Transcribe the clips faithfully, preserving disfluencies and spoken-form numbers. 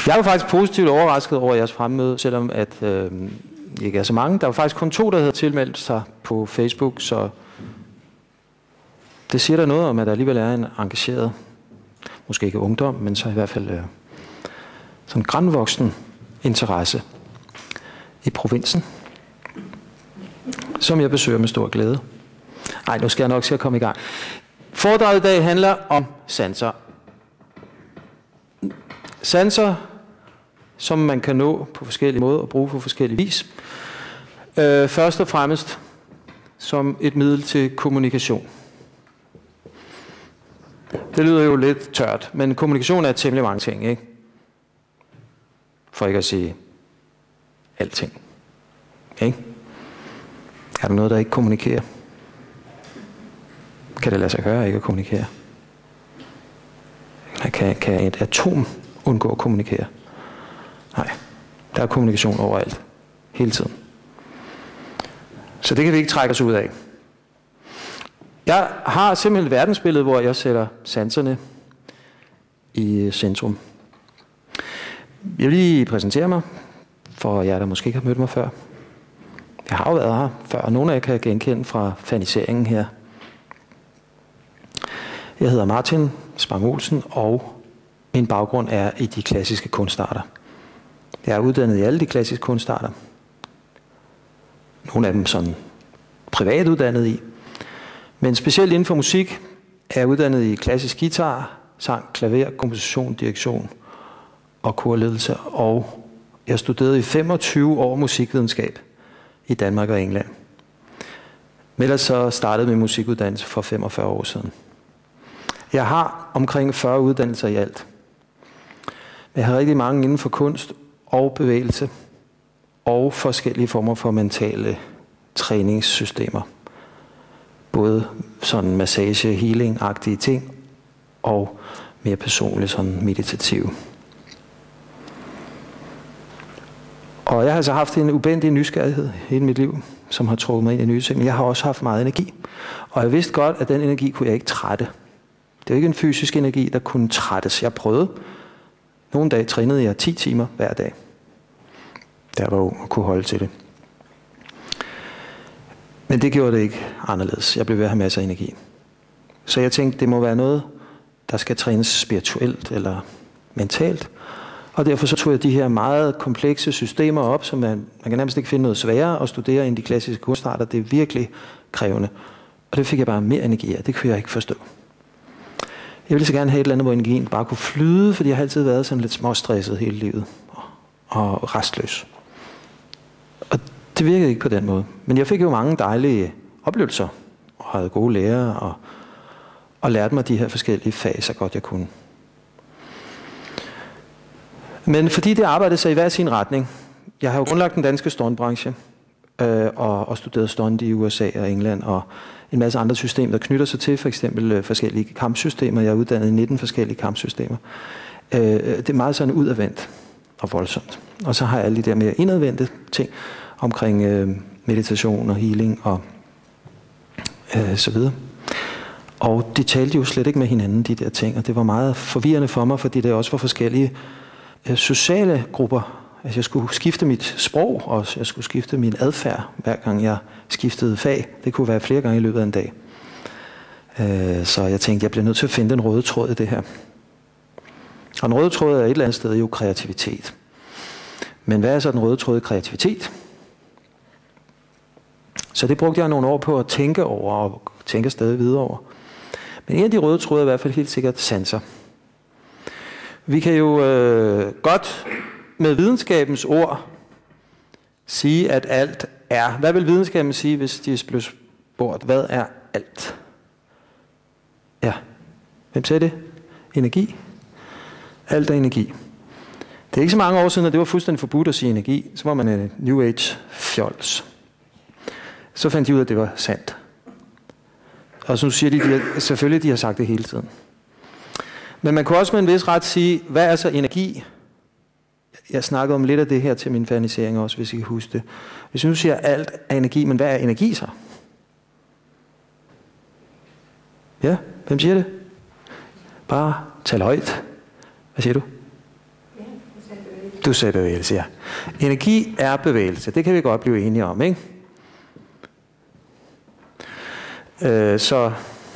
Jeg var faktisk positivt overrasket over jeres fremmøde, selvom at øh, ikke er så mange. Der var faktisk kun to, der havde tilmeldt sig på Facebook, så det siger der noget om, at der alligevel er en engageret, måske ikke ungdom, men så i hvert fald øh, sådan grandvoksen interesse i provinsen, som jeg besøger med stor glæde. Nej, nu skal jeg nok se at komme i gang. Foredraget i dag handler om sanser. Sanser, som man kan nå på forskellige måder og bruge på forskellige vis. Øh, først og fremmest som et middel til kommunikation. Det lyder jo lidt tørt, men kommunikation er temmelig mange ting, ikke? For ikke at sige alting. Ikke? Er der noget, der ikke kommunikerer? Kan det lade sig gøre ikke at kommunikere? Kan, kan et atom undgå at kommunikere? Nej, der er kommunikation overalt. Hele tiden. Så det kan vi ikke trække os ud af. Jeg har simpelthen et verdensbillede, hvor jeg sætter sanserne i centrum. Jeg vil lige præsentere mig, for jer, der måske ikke har mødt mig før. Jeg har jo været her før, og nogle af jer kan genkende fra faniseringen her. Jeg hedder Martin Spang-Olsen, og min baggrund er i de klassiske kunstarter. Jeg er uddannet i alle de klassiske kunstarter. Nogle af dem sådan privat uddannet i. Men specielt inden for musik er jeg uddannet i klassisk guitar, sang, klaver, komposition, direktion og korledelse. Og jeg studerede i femogtyve år musikvidenskab i Danmark og England. Men ellers så startede min musikuddannelse for femogfyrre år siden. Jeg har omkring fyrre uddannelser i alt. Jeg har rigtig mange inden for kunst og bevægelse og forskellige former for mentale træningssystemer. Både sådan massage, healing-agtige ting og mere personligt sådan meditative. Og jeg har altså haft en ubændig nysgerrighed hele mit liv, som har trukket mig ind i nye ting. Men jeg har også haft meget energi. Og jeg vidste godt, at den energi kunne jeg ikke trætte. Det er jo ikke en fysisk energi, der kunne trættes. Jeg prøvede. Nogle dage trænede jeg ti timer hver dag. Der var jo at kunne holde til det. Men det gjorde det ikke anderledes. Jeg blev ved at have masser af energi. Så jeg tænkte, det må være noget, der skal trænes spirituelt eller mentalt. Og derfor så tog jeg de her meget komplekse systemer op, som man, man kan nærmest ikke finde noget sværere at studere end de klassiske kunstarter. Det er virkelig krævende. Og det fik jeg bare mere energi af. Det kunne jeg ikke forstå. Jeg ville så gerne have et eller andet, hvor energien bare kunne flyde, fordi jeg har altid været sådan lidt småstresset hele livet. Og restløs. Og det virkede ikke på den måde. Men jeg fik jo mange dejlige oplevelser. Og havde gode lærere. Og, og lærte mig de her forskellige fag, så godt jeg kunne. Men fordi det arbejdede sig i hver sin retning. Jeg har jo grundlagt den danske stuntbranche. Øh, og, og studeret stunt i U S A og England. Og en masse andre systemer, der knytter sig til. For eksempel øh, forskellige kampsystemer. Jeg er uddannet i nitten forskellige kampsystemer. Øh, det er meget sådan udadvendt og voldsomt. Og så har jeg alle de der mere indadvendte ting omkring øh, meditation og healing og øh, så videre. Og de talte jo slet ikke med hinanden, de der ting, og det var meget forvirrende for mig, fordi det også var forskellige øh, sociale grupper. Altså jeg skulle skifte mit sprog, og jeg skulle skifte min adfærd, hver gang jeg skiftede fag. Det kunne være flere gange i løbet af en dag. Øh, så jeg tænkte, jeg bliver nødt til at finde den røde tråd i det her. Og den røde tråd er et eller andet sted jo kreativitet. Men hvad er så den røde tråd i kreativitet? Så det brugte jeg nogle år på at tænke over, og tænke stadig videre over. Men en af de røde tråde er i hvert fald helt sikkert sanser. Vi kan jo øh, godt med videnskabens ord sige, at alt er. Hvad vil videnskaben sige, hvis de blev spurgt? Hvad er alt? Ja, hvem sagde det? Energi. Alt er energi. Det er ikke så mange år siden, at det var fuldstændig forbudt at sige energi. Så var man en New Age fjols. Så fandt de ud af, at det var sandt. Og så siger de, de har, selvfølgelig de har sagt det hele tiden. Men man kunne også med en vis ret sige, hvad er så energi? Jeg snakkede om lidt af det her til min fanisering også, hvis I kan huske det. Hvis jeg nu siger, at alt er energi, men hvad er energi så? Ja, hvem siger det? Bare tal højt. Hvad siger du? Ja, Du sagde bevægelse, ja. Energi er bevægelse. Det kan vi godt blive enige om, ikke? Øh, så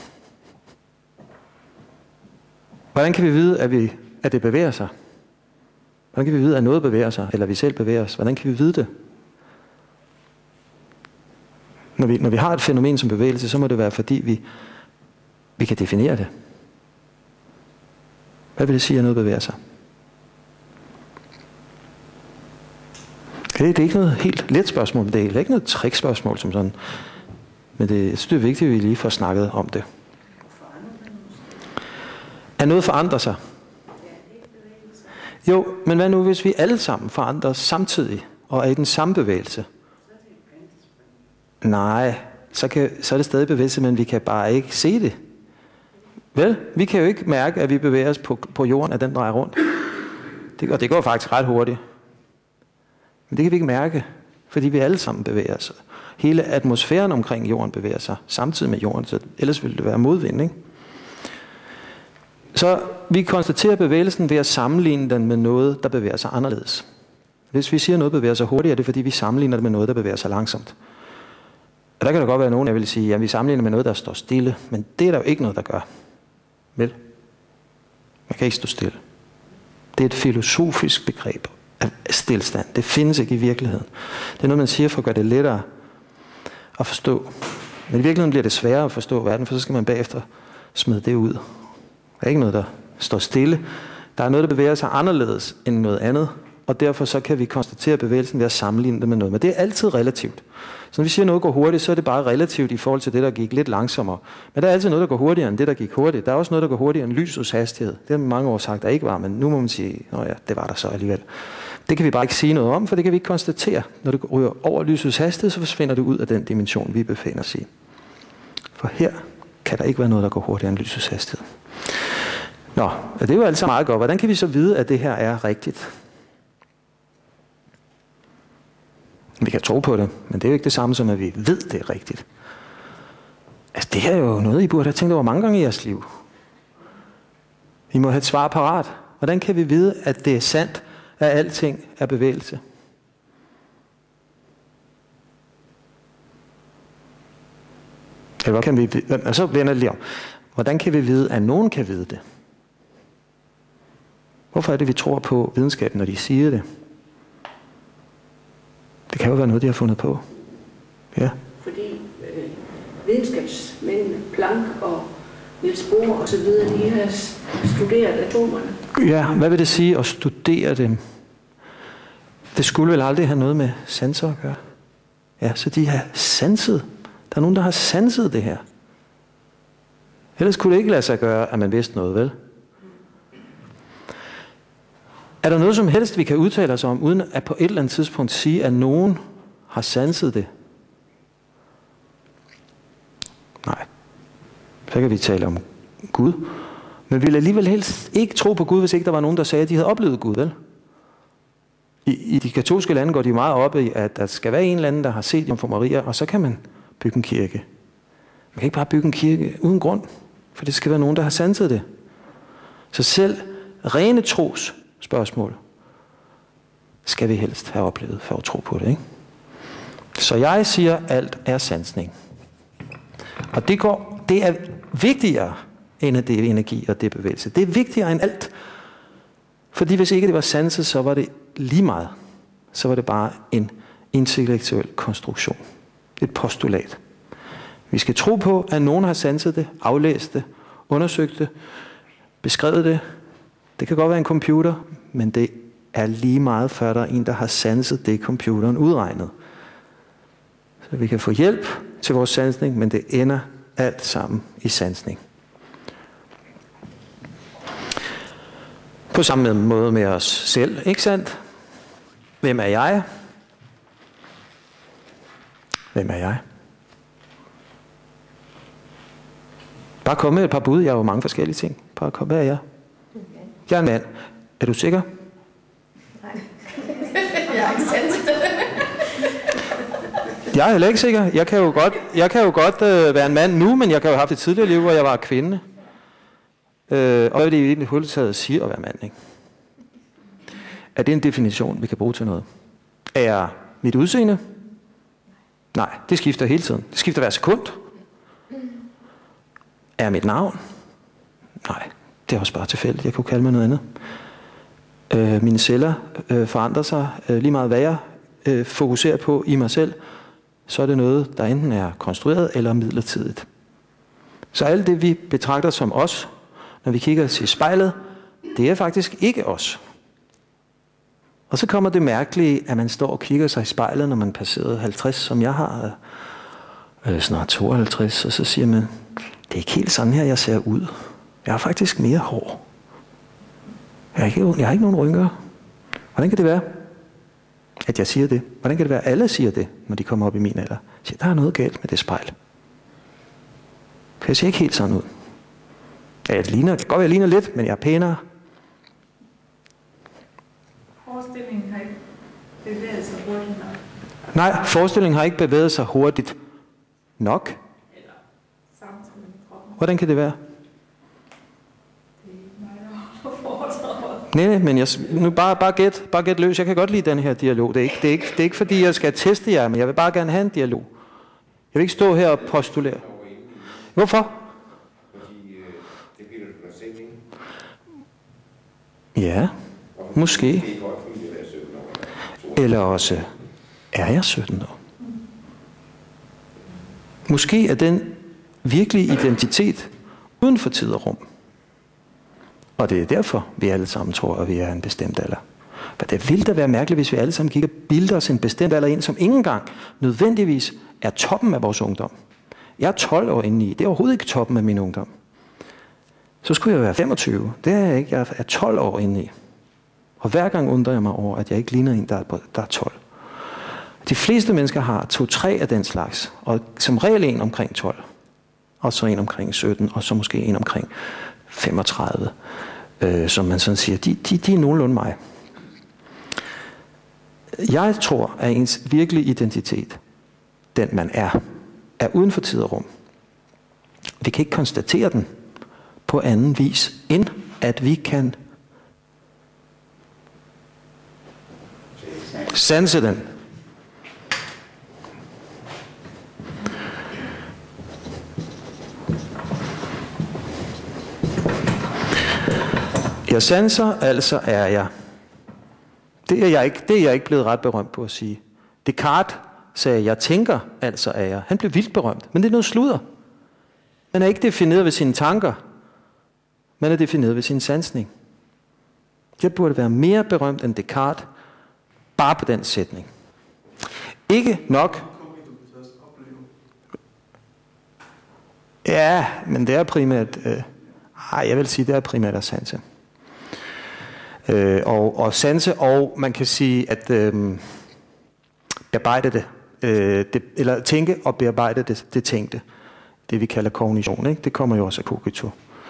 hvordan kan vi vide, at, vi, at det bevæger sig? Hvordan kan vi vide, at noget bevæger sig, eller vi selv bevæger os? Hvordan kan vi vide det? Når vi, når vi har et fænomen som bevægelse, så må det være, fordi vi, vi kan definere det. Hvad vil det sige, at noget bevæger sig? Det, det er ikke noget helt let spørgsmål, det er ikke noget trickspørgsmål som sådan. Men det, jeg synes, det er vigtigt, at vi lige får snakket om det. Er noget forandrer sig? Jo, men hvad nu, hvis vi alle sammen forandrer os samtidig, og er i den samme bevægelse? Nej, så, kan, så er det stadig bevægelse, men vi kan bare ikke se det. Vel, vi kan jo ikke mærke, at vi bevæger os på, på jorden, at den drejer rundt. Det, og det går faktisk ret hurtigt. Men det kan vi ikke mærke, fordi vi alle sammen bevæger os. Hele atmosfæren omkring jorden bevæger sig samtidig med jorden, så ellers ville det være modvind, ikke? Så vi konstaterer bevægelsen ved at sammenligne den med noget, der bevæger sig anderledes. Hvis vi siger, at noget bevæger sig hurtigt, er det fordi, vi sammenligner det med noget, der bevæger sig langsomt. Og der kan der godt være nogen, der vil sige, at vi sammenligner med noget, der står stille. Men det er der jo ikke noget, der gør. Vel? Man kan ikke stå stille. Det er et filosofisk begreb af stilstand. Det findes ikke i virkeligheden. Det er noget, man siger for at gøre det lettere at forstå. Men i virkeligheden bliver det sværere at forstå verden, for så skal man bagefter smide det ud. Der er ikke noget, der står stille. Der er noget, der bevæger sig anderledes end noget andet, og derfor så kan vi konstatere bevægelsen ved at sammenligne det med noget. Men det er altid relativt. Så når vi siger, at noget går hurtigt, så er det bare relativt i forhold til det, der gik lidt langsommere. Men der er altid noget, der går hurtigere end det, der gik hurtigt. Der er også noget, der går hurtigere end lysets hastighed. Det har mange år sagt, der ikke var, men nu må man sige, at ja, det var der så alligevel. Det kan vi bare ikke sige noget om, for det kan vi ikke konstatere. Når det ryger over lysets hastighed, så forsvinder det ud af den dimension, vi befinder os i. For her kan der ikke være noget, der går hurtigere end lysets hastighed. Nå, det er jo altså meget godt. Hvordan kan vi så vide, at det her er rigtigt? Vi kan tro på det, men det er jo ikke det samme som, at vi ved, det er rigtigt. Altså, det her er jo noget, I burde have tænkt over mange gange i jeres liv. I må have et svar parat. Hvordan kan vi vide, at det er sandt, at alting er bevægelse? Eller hvad kan vi vide? Og så vender det lige om. Hvordan kan vi vide, at nogen kan vide det? Hvorfor er det, vi tror på videnskaben, når de siger det? Det kan jo være noget, de har fundet på. Ja. Fordi øh, videnskabsmændene, Planck og Niels Bohr og så videre, de har studeret atomerne. Ja, hvad vil det sige at studere dem? Det skulle vel aldrig have noget med sanser at gøre. Ja, så de har sanset. Der er nogen, der har sanset det her. Ellers kunne det ikke lade sig gøre, at man vidste noget, vel? Er der noget som helst, vi kan udtale os om, uden at på et eller andet tidspunkt sige, at nogen har sanset det? Nej. Så kan vi tale om Gud. Men vi vil alligevel helst ikke tro på Gud, hvis ikke der var nogen, der sagde, at de havde oplevet Gud, vel? I, i de katolske lande går de meget op i, at der skal være en eller anden, der har set Jomfru Maria, og så kan man bygge en kirke. Man kan ikke bare bygge en kirke uden grund, for det skal være nogen, der har sanset det. Så selv rene tros spørgsmål skal vi helst have oplevet for at tro på det, ikke? Så jeg siger, at alt er sansning. Og det, går, det er vigtigere end at det er energi og det er bevægelse. Det er vigtigere end alt. Fordi hvis ikke det var sanset, så var det lige meget. Så var det bare en intellektuel konstruktion. Et postulat. Vi skal tro på, at nogen har sanset det, aflæst det, undersøgt det, beskrevet det. Det kan godt være en computer, men det er lige meget før der er en, der har sanset det, computeren udregnet. Så vi kan få hjælp til vores sansning, men det ender alt sammen i sansning. På samme måde med os selv, ikke sandt? Hvem er jeg? Hvem er jeg? Bare kom med et par bud. Jeg har jo mange forskellige ting. Bare kom, hvad er jeg? Jeg er en mand. Er du sikker? Nej. Jeg har ikke sanset det. Jeg er heller ikke sikker. Jeg kan jo godt, jeg kan jo godt øh, være en mand nu, men jeg kan jo have haft et tidligere liv, hvor jeg var kvinde. Øh, og hvad vil det egentlig hurtigt taget sige at være mand, ikke? Er det en definition, vi kan bruge til noget? Er mit udseende? Nej, det skifter hele tiden. Det skifter hver sekund. Er mit navn? Nej, det er også bare tilfældigt. Jeg kunne kalde mig noget andet. Øh, mine celler øh, forandrer sig øh, lige meget, hvad jeg øh, fokuserer på i mig selv. Så er det noget, der enten er konstrueret eller midlertidigt. Så alt det, vi betragter som os, når vi kigger til spejlet, det er faktisk ikke os. Og så kommer det mærkelige, at man står og kigger sig i spejlet, når man passerer halvtreds, som jeg har, øh, snart tooghalvtreds, og så siger man, det er ikke helt sådan her, jeg ser ud. Jeg har faktisk mere hår. Jeg har ikke, jeg har ikke nogen rynker. Hvordan kan det være, at jeg siger det? Hvordan kan det være, at alle siger det, når de kommer op i min alder? Jeg siger, der er noget galt med det spejl. For jeg ser ikke helt sådan ud. Jeg ligner, det kan godt være, jeg ligner lidt, men jeg er pænere. Forestillingen har ikke bevæget sig hurtigt nok. Nej, forestillingen har ikke bevæget sig hurtigt nok. Eller samtidig med kroppen. Hvordan kan det være? Det er mig, der har foretrædet. Nej, men jeg, nu bare, bare, gæt, bare gæt løs. Jeg kan godt lide den her dialog. Det er, ikke, det, er ikke, det er ikke fordi, jeg skal teste jer, men jeg vil bare gerne have en dialog. Jeg vil ikke stå her og postulere. Hvorfor? Fordi øh, det bliver du dig selv, ikke? Ja, måske. Det er godt, fordi det er sytten år. Eller også, er jeg sytten år? Måske er den virkelige identitet uden for tid og rum. Og det er derfor, vi alle sammen tror, at vi er en bestemt alder. For det ville da være mærkeligt, hvis vi alle sammen kigger bilder os en bestemt alder ind, som ikke engang nødvendigvis er toppen af vores ungdom. Jeg er tolv år inde i. Det er overhovedet ikke toppen af min ungdom. Så skulle jeg være femogtyve. Det er jeg ikke. Jeg er tolv år inde i. Og hver gang undrer jeg mig over, at jeg ikke ligner en, der er, der er tolv. De fleste mennesker har to-tre af den slags. Og som regel en omkring tolv. Og så en omkring sytten. Og så måske en omkring femogtredive. Øh, som man sådan siger, de, de, de er nogenlunde mig. Jeg tror, at ens virkelige identitet, den man er, er uden for tid og rum. Vi kan ikke konstatere den på anden vis, end at vi kan sanse den. Jeg sanser, altså er jeg. Det er jeg ikke, det er jeg ikke blevet ret berømt på at sige. Descartes sagde, jeg tænker, altså er jeg. Han blev vildt berømt, men det er noget sludder. Man er ikke defineret ved sine tanker. Man er defineret ved sin sansning. Jeg burde være mere berømt end Descartes, bare på den sætning. Ikke nok. Ja, men det er primært, øh, ej, jeg vil sige, det er primært at sanse. Øh, og, og sanse, og man kan sige, at øh, bearbejde det, øh, det, eller tænke og bearbejde det, det tænkte. Det vi kalder kognition, ikke? Det kommer jo også af cogito.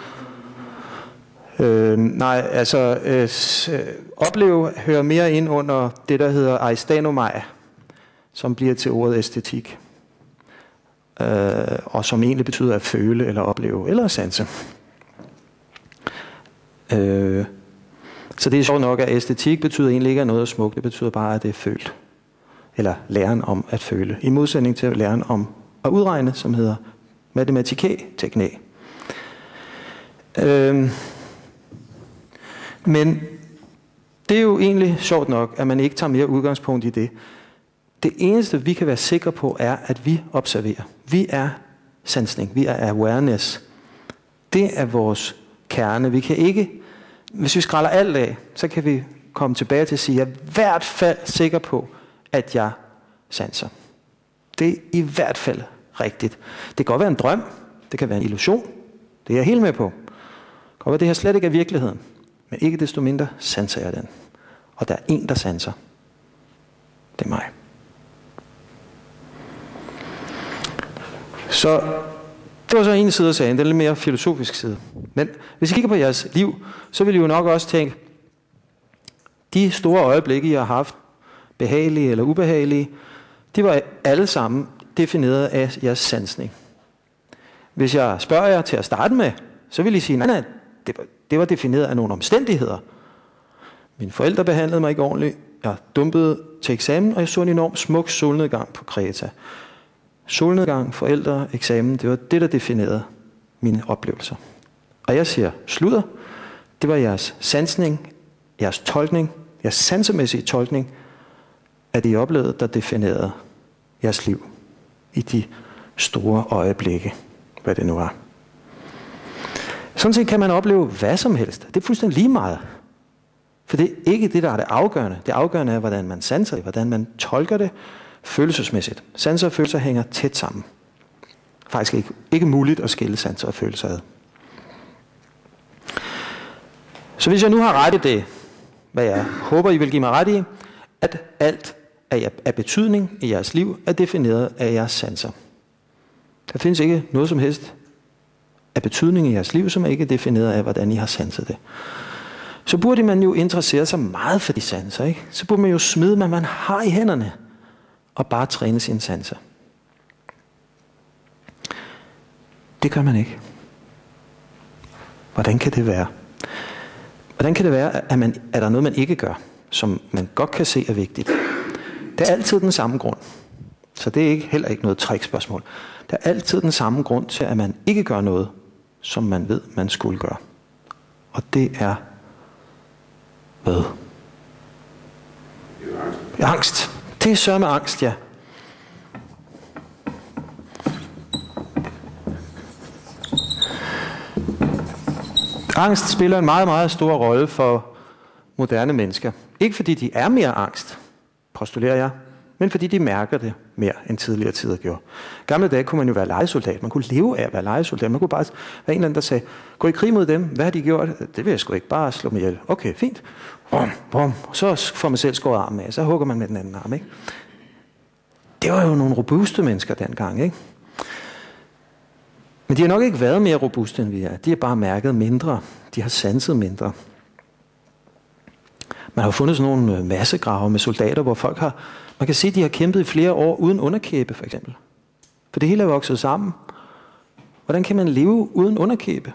Øh, nej, altså øh, opleve hører mere ind under det, der hedder aistanomai, som bliver til ordet æstetik. Øh, og som egentlig betyder at føle, eller opleve, eller sanse. Øh, så det er sjovt nok, at æstetik betyder egentlig ikke noget smukt, det betyder bare, at det er følt. Eller læren om at føle. I modsætning til læren om at udregne, som hedder matematikæ-teknik. Øh, men det er jo egentlig sjovt nok, at man ikke tager mere udgangspunkt i det. Det eneste, vi kan være sikre på, er, at vi observerer. Vi er sansning. Vi er awareness. Det er vores kerne. Vi kan ikke, hvis vi skræller alt af, så kan vi komme tilbage til at sige, at jeg er i hvert fald sikker på, at jeg sanser. Det er i hvert fald rigtigt. Det kan godt være en drøm. Det kan være en illusion. Det er jeg helt med på. Det kan godt være, det her slet ikke er virkeligheden. Men ikke desto mindre sanser jeg den. Og der er en, der sanser. Det er mig. Så det var så en side af sagen, den lidt mere filosofisk side. Men hvis I kigger på jeres liv, så vil I jo nok også tænke, de store øjeblikke, I har haft, behagelige eller ubehagelige, de var alle sammen defineret af jeres sansning. Hvis jeg spørger jer til at starte med, så vil I sige, nej, nej, det var, det var defineret af nogle omstændigheder. Mine forældre behandlede mig ikke ordentligt. Jeg dumpede til eksamen, og jeg så en enorm smuk solnedgang på Kreta. Solnedgang, forældre, eksamen, det var det, der definerede mine oplevelser. Og jeg siger, sludder, det var jeres sansning, jeres tolkning, jeres sansemæssige tolkning af det, I oplevede, der definerede jeres liv i de store øjeblikke, hvad det nu var. Sådan set kan man opleve hvad som helst. Det er fuldstændig lige meget. For det er ikke det, der er det afgørende. Det afgørende er, hvordan man sanser det, hvordan man tolker det følelsesmæssigt. Sanser og følelser hænger tæt sammen. Faktisk ikke, ikke muligt at skille sanser og følelser ad. Så hvis jeg nu har ret i det, hvad jeg håber, I vil give mig ret i, at alt af betydning i jeres liv er defineret af jeres sanser. Der findes ikke noget som helst af betydning i jeres liv, som ikke er defineret af, hvordan I har sanset det. Så burde man jo interessere sig meget for de sanser, ikke? Så burde man jo smide, hvad man har i hænderne, og bare træne sine sanser. Det gør man ikke. Hvordan kan det være? Hvordan kan det være, at, man, at der er noget, man ikke gør, som man godt kan se er vigtigt? Det er altid den samme grund. Så det er ikke, heller ikke noget trickspørgsmål. Der er altid den samme grund til, at man ikke gør noget, som man ved, man skulle gøre. Og det er hvad? Det er angst. Angst. Det er sørme angst, ja. Angst spiller en meget, meget stor rolle for moderne mennesker. Ikke fordi de er mere angst, postulerer jeg, men fordi de mærker det mere end tidligere tider gjorde. Gamle dage kunne man jo være lejesoldat. Man kunne leve af at være lejesoldat. Man kunne bare være en eller anden, der sagde, gå i krig mod dem. Hvad har de gjort? Det vil jeg sgu ikke. Bare slå mig ihjel. Okay, fint. Bum, bum. Så får man selv skåret armen af. Så hugger man med den anden arm, ikke? Det var jo nogle robuste mennesker dengang, ikke? Men de har nok ikke været mere robuste, end vi er. De har bare mærket mindre. De har sanset mindre. Man har jo fundet sådan nogle massegrave med soldater, hvor folk har... Man kan se, at de har kæmpet i flere år uden underkæbe, for eksempel. For det hele er vokset sammen. Hvordan kan man leve uden underkæbe?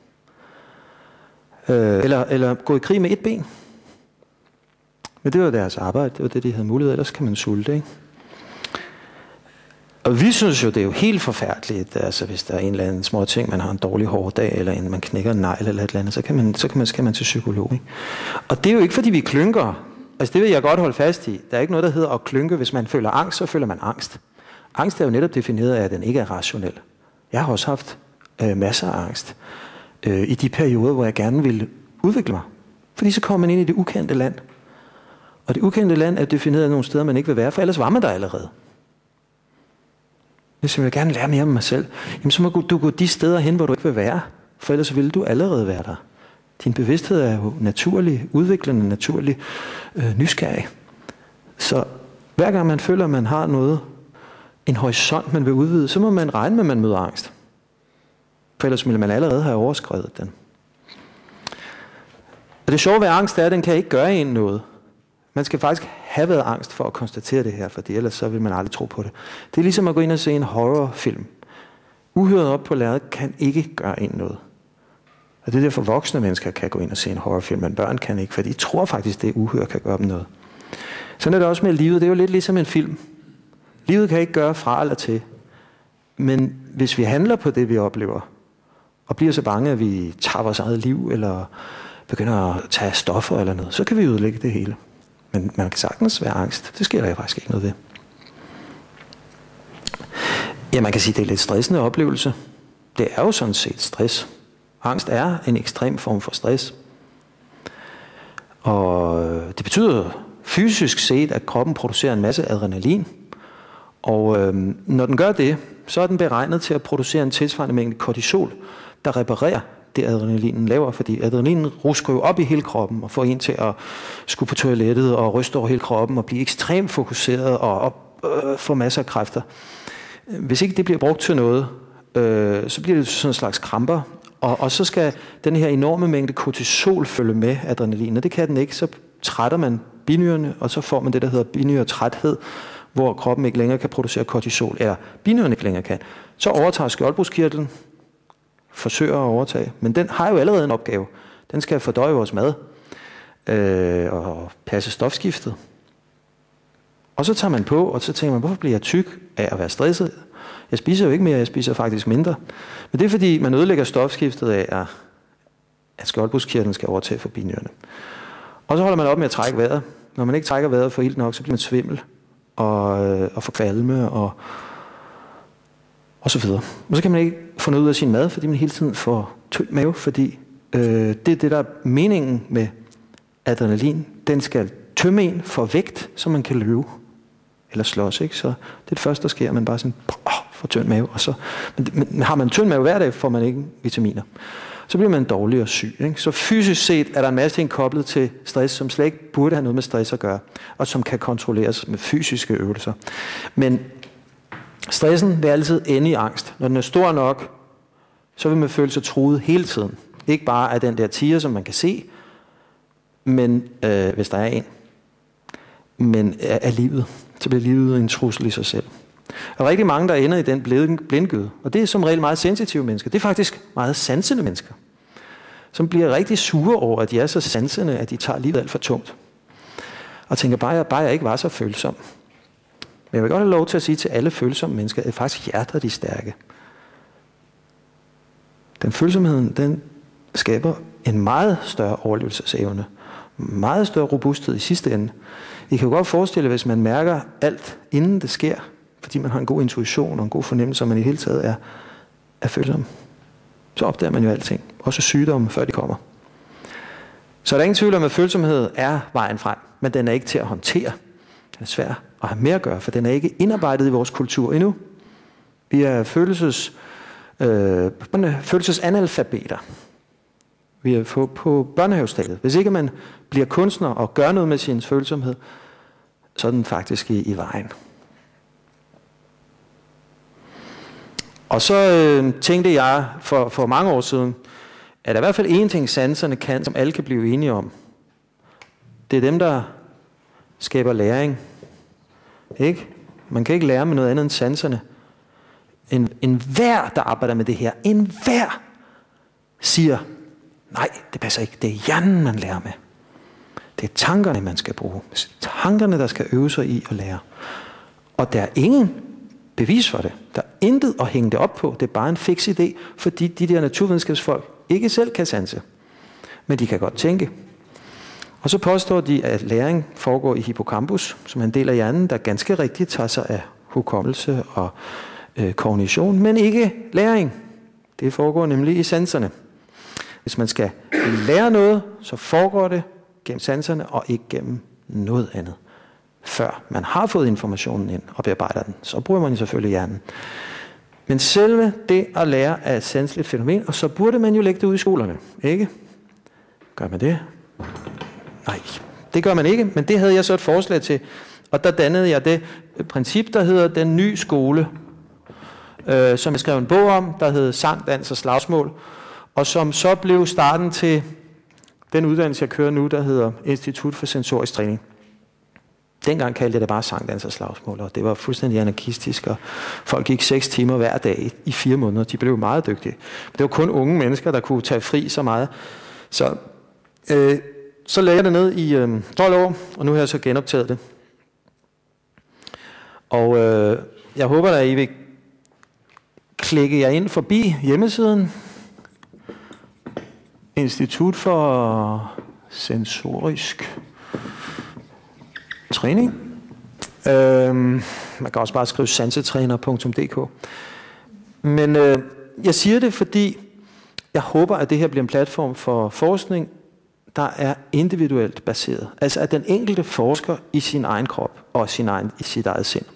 Øh, eller, eller gå i krig med et ben? Men det var deres arbejde. Det var det, de havde mulighed. Ellers kan man sulte, ikke? Og vi synes jo, det er jo helt forfærdeligt, altså hvis der er en eller anden små ting, man har en dårlig hårdag, eller en, man knækker en negl eller et eller andet, så, kan man, så kan man, skal man til psykolog. Ikke? Og det er jo ikke, fordi vi klynker. Altså det vil jeg godt holde fast i. Der er ikke noget, der hedder at klynke. Hvis man føler angst, så føler man angst. Angst er jo netop defineret af, at den ikke er rationel. Jeg har også haft øh, masser af angst øh, i de perioder, hvor jeg gerne ville udvikle mig. Fordi så kommer man ind i det ukendte land. Og det ukendte land er defineret af nogle steder, man ikke vil være, for ellers var man der allerede. Hvis jeg vil gerne lære mere om mig selv, jamen så må du gå de steder hen, hvor du ikke vil være, for ellers vil du allerede være der. Din bevidsthed er jo naturlig, udviklende, naturlig, øh, nysgerrig. Så hver gang man føler, at man har noget, en horisont, man vil udvide, så må man regne med, at man møder angst. For ellers ville man allerede have overskredet den. Og det sjove ved angst er, at den kan ikke gøre en noget. Man skal faktisk have været angst for at konstatere det her, for ellers så vil man aldrig tro på det. Det er ligesom at gå ind og se en horrorfilm. Uhyret op på lærredet kan ikke gøre en noget. Og det er derfor voksne mennesker kan gå ind og se en horrorfilm, men børn kan ikke, for de tror faktisk, det uhyre kan gøre dem noget. Sådan er det også med livet. Det er jo lidt ligesom en film. Livet kan ikke gøre fra eller til. Men hvis vi handler på det, vi oplever, og bliver så bange, at vi tager vores eget liv, eller begynder at tage stoffer eller noget, så kan vi ødelægge det hele. Men man kan sagtens være angst. Det sker der faktisk ikke noget ved. Ja, man kan sige, at det er lidt stressende oplevelse. Det er jo sådan set stress. Angst er en ekstrem form for stress. Og det betyder fysisk set, at kroppen producerer en masse adrenalin. Og øhm, når den gør det, så er den beregnet til at producere en tilsvarende mængde kortisol, der reparerer det adrenalinen laver, fordi adrenalinen rusker jo op i hele kroppen og får en til at skulle på toilettet og ryste over hele kroppen og blive ekstremt fokuseret og op, øh, få masser af kræfter. Hvis ikke det bliver brugt til noget, øh, så bliver det sådan en slags kramper, og, og så skal den her enorme mængde kortisol følge med adrenalin, og det kan den ikke, så trætter man binyrerne, og så får man det, der hedder binyretræthed, hvor kroppen ikke længere kan producere kortisol, eller binyrerne ikke længere kan. Så overtager skjoldbruskkirtlen, forsøger at overtage, men den har jo allerede en opgave. Den skal fordøje vores mad. øh, og passe stofskiftet. Og så tager man på, og så tænker man, hvorfor bliver jeg tyk af at være stresset? Jeg spiser jo ikke mere, jeg spiser faktisk mindre. Men det er fordi, man ødelægger stofskiftet af, at skjoldbruskkirtlen skal overtage for binyrerne. Og så holder man op med at trække vejret. Når man ikke trækker vejret for helt nok, så bliver man svimmel og, og får kvalme og, og så videre. Og så kan man ikke få noget ud af sin mad, fordi man hele tiden får tynd mave, fordi øh, det er det, der er meningen med adrenalin. Den skal tømme en for vægt, så man kan løbe eller slås, ikke? Så det er det første, der sker, man bare sådan, åh, får tynd mave, og så, men, men har man tynd mave hver dag, får man ikke vitaminer. Så bliver man dårlig og syg, ikke? Så fysisk set er der en masse ting koblet til stress, som slet ikke burde have noget med stress at gøre, og som kan kontrolleres med fysiske øvelser. Men stressen vil altid ende i angst. Når den er stor nok, så vil man føle sig truet hele tiden. Ikke bare af den der tiger, som man kan se, men øh, hvis der er en, men af, af livet. Så bliver livet en trussel i sig selv. Og rigtig mange, der ender i den blindgyde, og det er som regel meget sensitive mennesker, det er faktisk meget sansende mennesker, som bliver rigtig sure over, at de er så sansende, at de tager livet alt for tungt. Og tænker, bare jeg, bare jeg ikke var så følsom. Men jeg vil godt have lov til at sige til alle følsomme mennesker, at faktisk hjertet er de stærke. Den følsomheden, den skaber en meget større overlevelsesevne, meget større robusthed i sidste ende. I kan jo godt forestille, hvis man mærker alt, inden det sker, fordi man har en god intuition og en god fornemmelse, og man i det hele taget er, er følsom. Så opdager man jo alting. Også sygdomme, før de kommer. Så er der ingen tvivl om, at følsomhed er vejen frem, men den er ikke til at håndtere. Den er svær at have mere at gøre, for den er ikke indarbejdet i vores kultur endnu. Vi er følelses, øh, følelsesanalfabeter. Vi er på, på børnehavestadiet. Hvis ikke man bliver kunstner og gør noget med sin følsomhed, så er den faktisk i, i vejen. Og så øh, tænkte jeg for, for mange år siden, at der i hvert fald én ting, sanserne kan, som alle kan blive enige om. Det er dem, der skaber læring. Ikke? Man kan ikke lære med noget andet end sanserne. En, en hver, der arbejder med det her, en hver siger, nej, det passer ikke. Det er hjernen, man lærer med. Det er tankerne, man skal bruge. Det er tankerne, der skal øve sig i at lære. Og der er ingen bevis for det. Der er intet at hænge det op på. Det er bare en fiks idé, fordi de der naturvidenskabsfolk ikke selv kan sanse. Men de kan godt tænke. Og så påstår de, at læring foregår i hippocampus, som er en del af hjernen, der ganske rigtigt tager sig af hukommelse og øh, kognition, men ikke læring. Det foregår nemlig i sanserne. Hvis man skal lære noget, så foregår det gennem sanserne og ikke gennem noget andet. Før man har fået informationen ind og bearbejder den, så bruger man selvfølgelig hjernen. Men selve det at lære er et sanseligt fænomen, og så burde man jo lægge det ud i skolerne, ikke? Gør man det? Nej, det gør man ikke, men det havde jeg så et forslag til. Og der dannede jeg det princip, der hedder Den Nye Skole, øh, som jeg skrev en bog om, der hed Sang, Dans og Slagsmål, og som så blev starten til den uddannelse, jeg kører nu, der hedder Institut for Sensorisk Træning. Dengang kaldte jeg det bare sang, dans og slagsmål, og det var fuldstændig anarkistisk, og folk gik seks timer hver dag i fire måneder. De blev meget dygtige. Det var kun unge mennesker, der kunne tage fri så meget. Så, øh, så lagde jeg det ned i øh, tolv år, og nu har jeg så genoptaget det. Og øh, jeg håber, at I vil klikke jer ind forbi hjemmesiden. Institut for Sensorisk Træning. Øhm, man kan også bare skrive sansetræner punktum d k. Men øh, jeg siger det, fordi jeg håber, at det her bliver en platform for forskning, der er individuelt baseret. Altså at den enkelte forsker i sin egen krop og sin egen, i sit eget sind.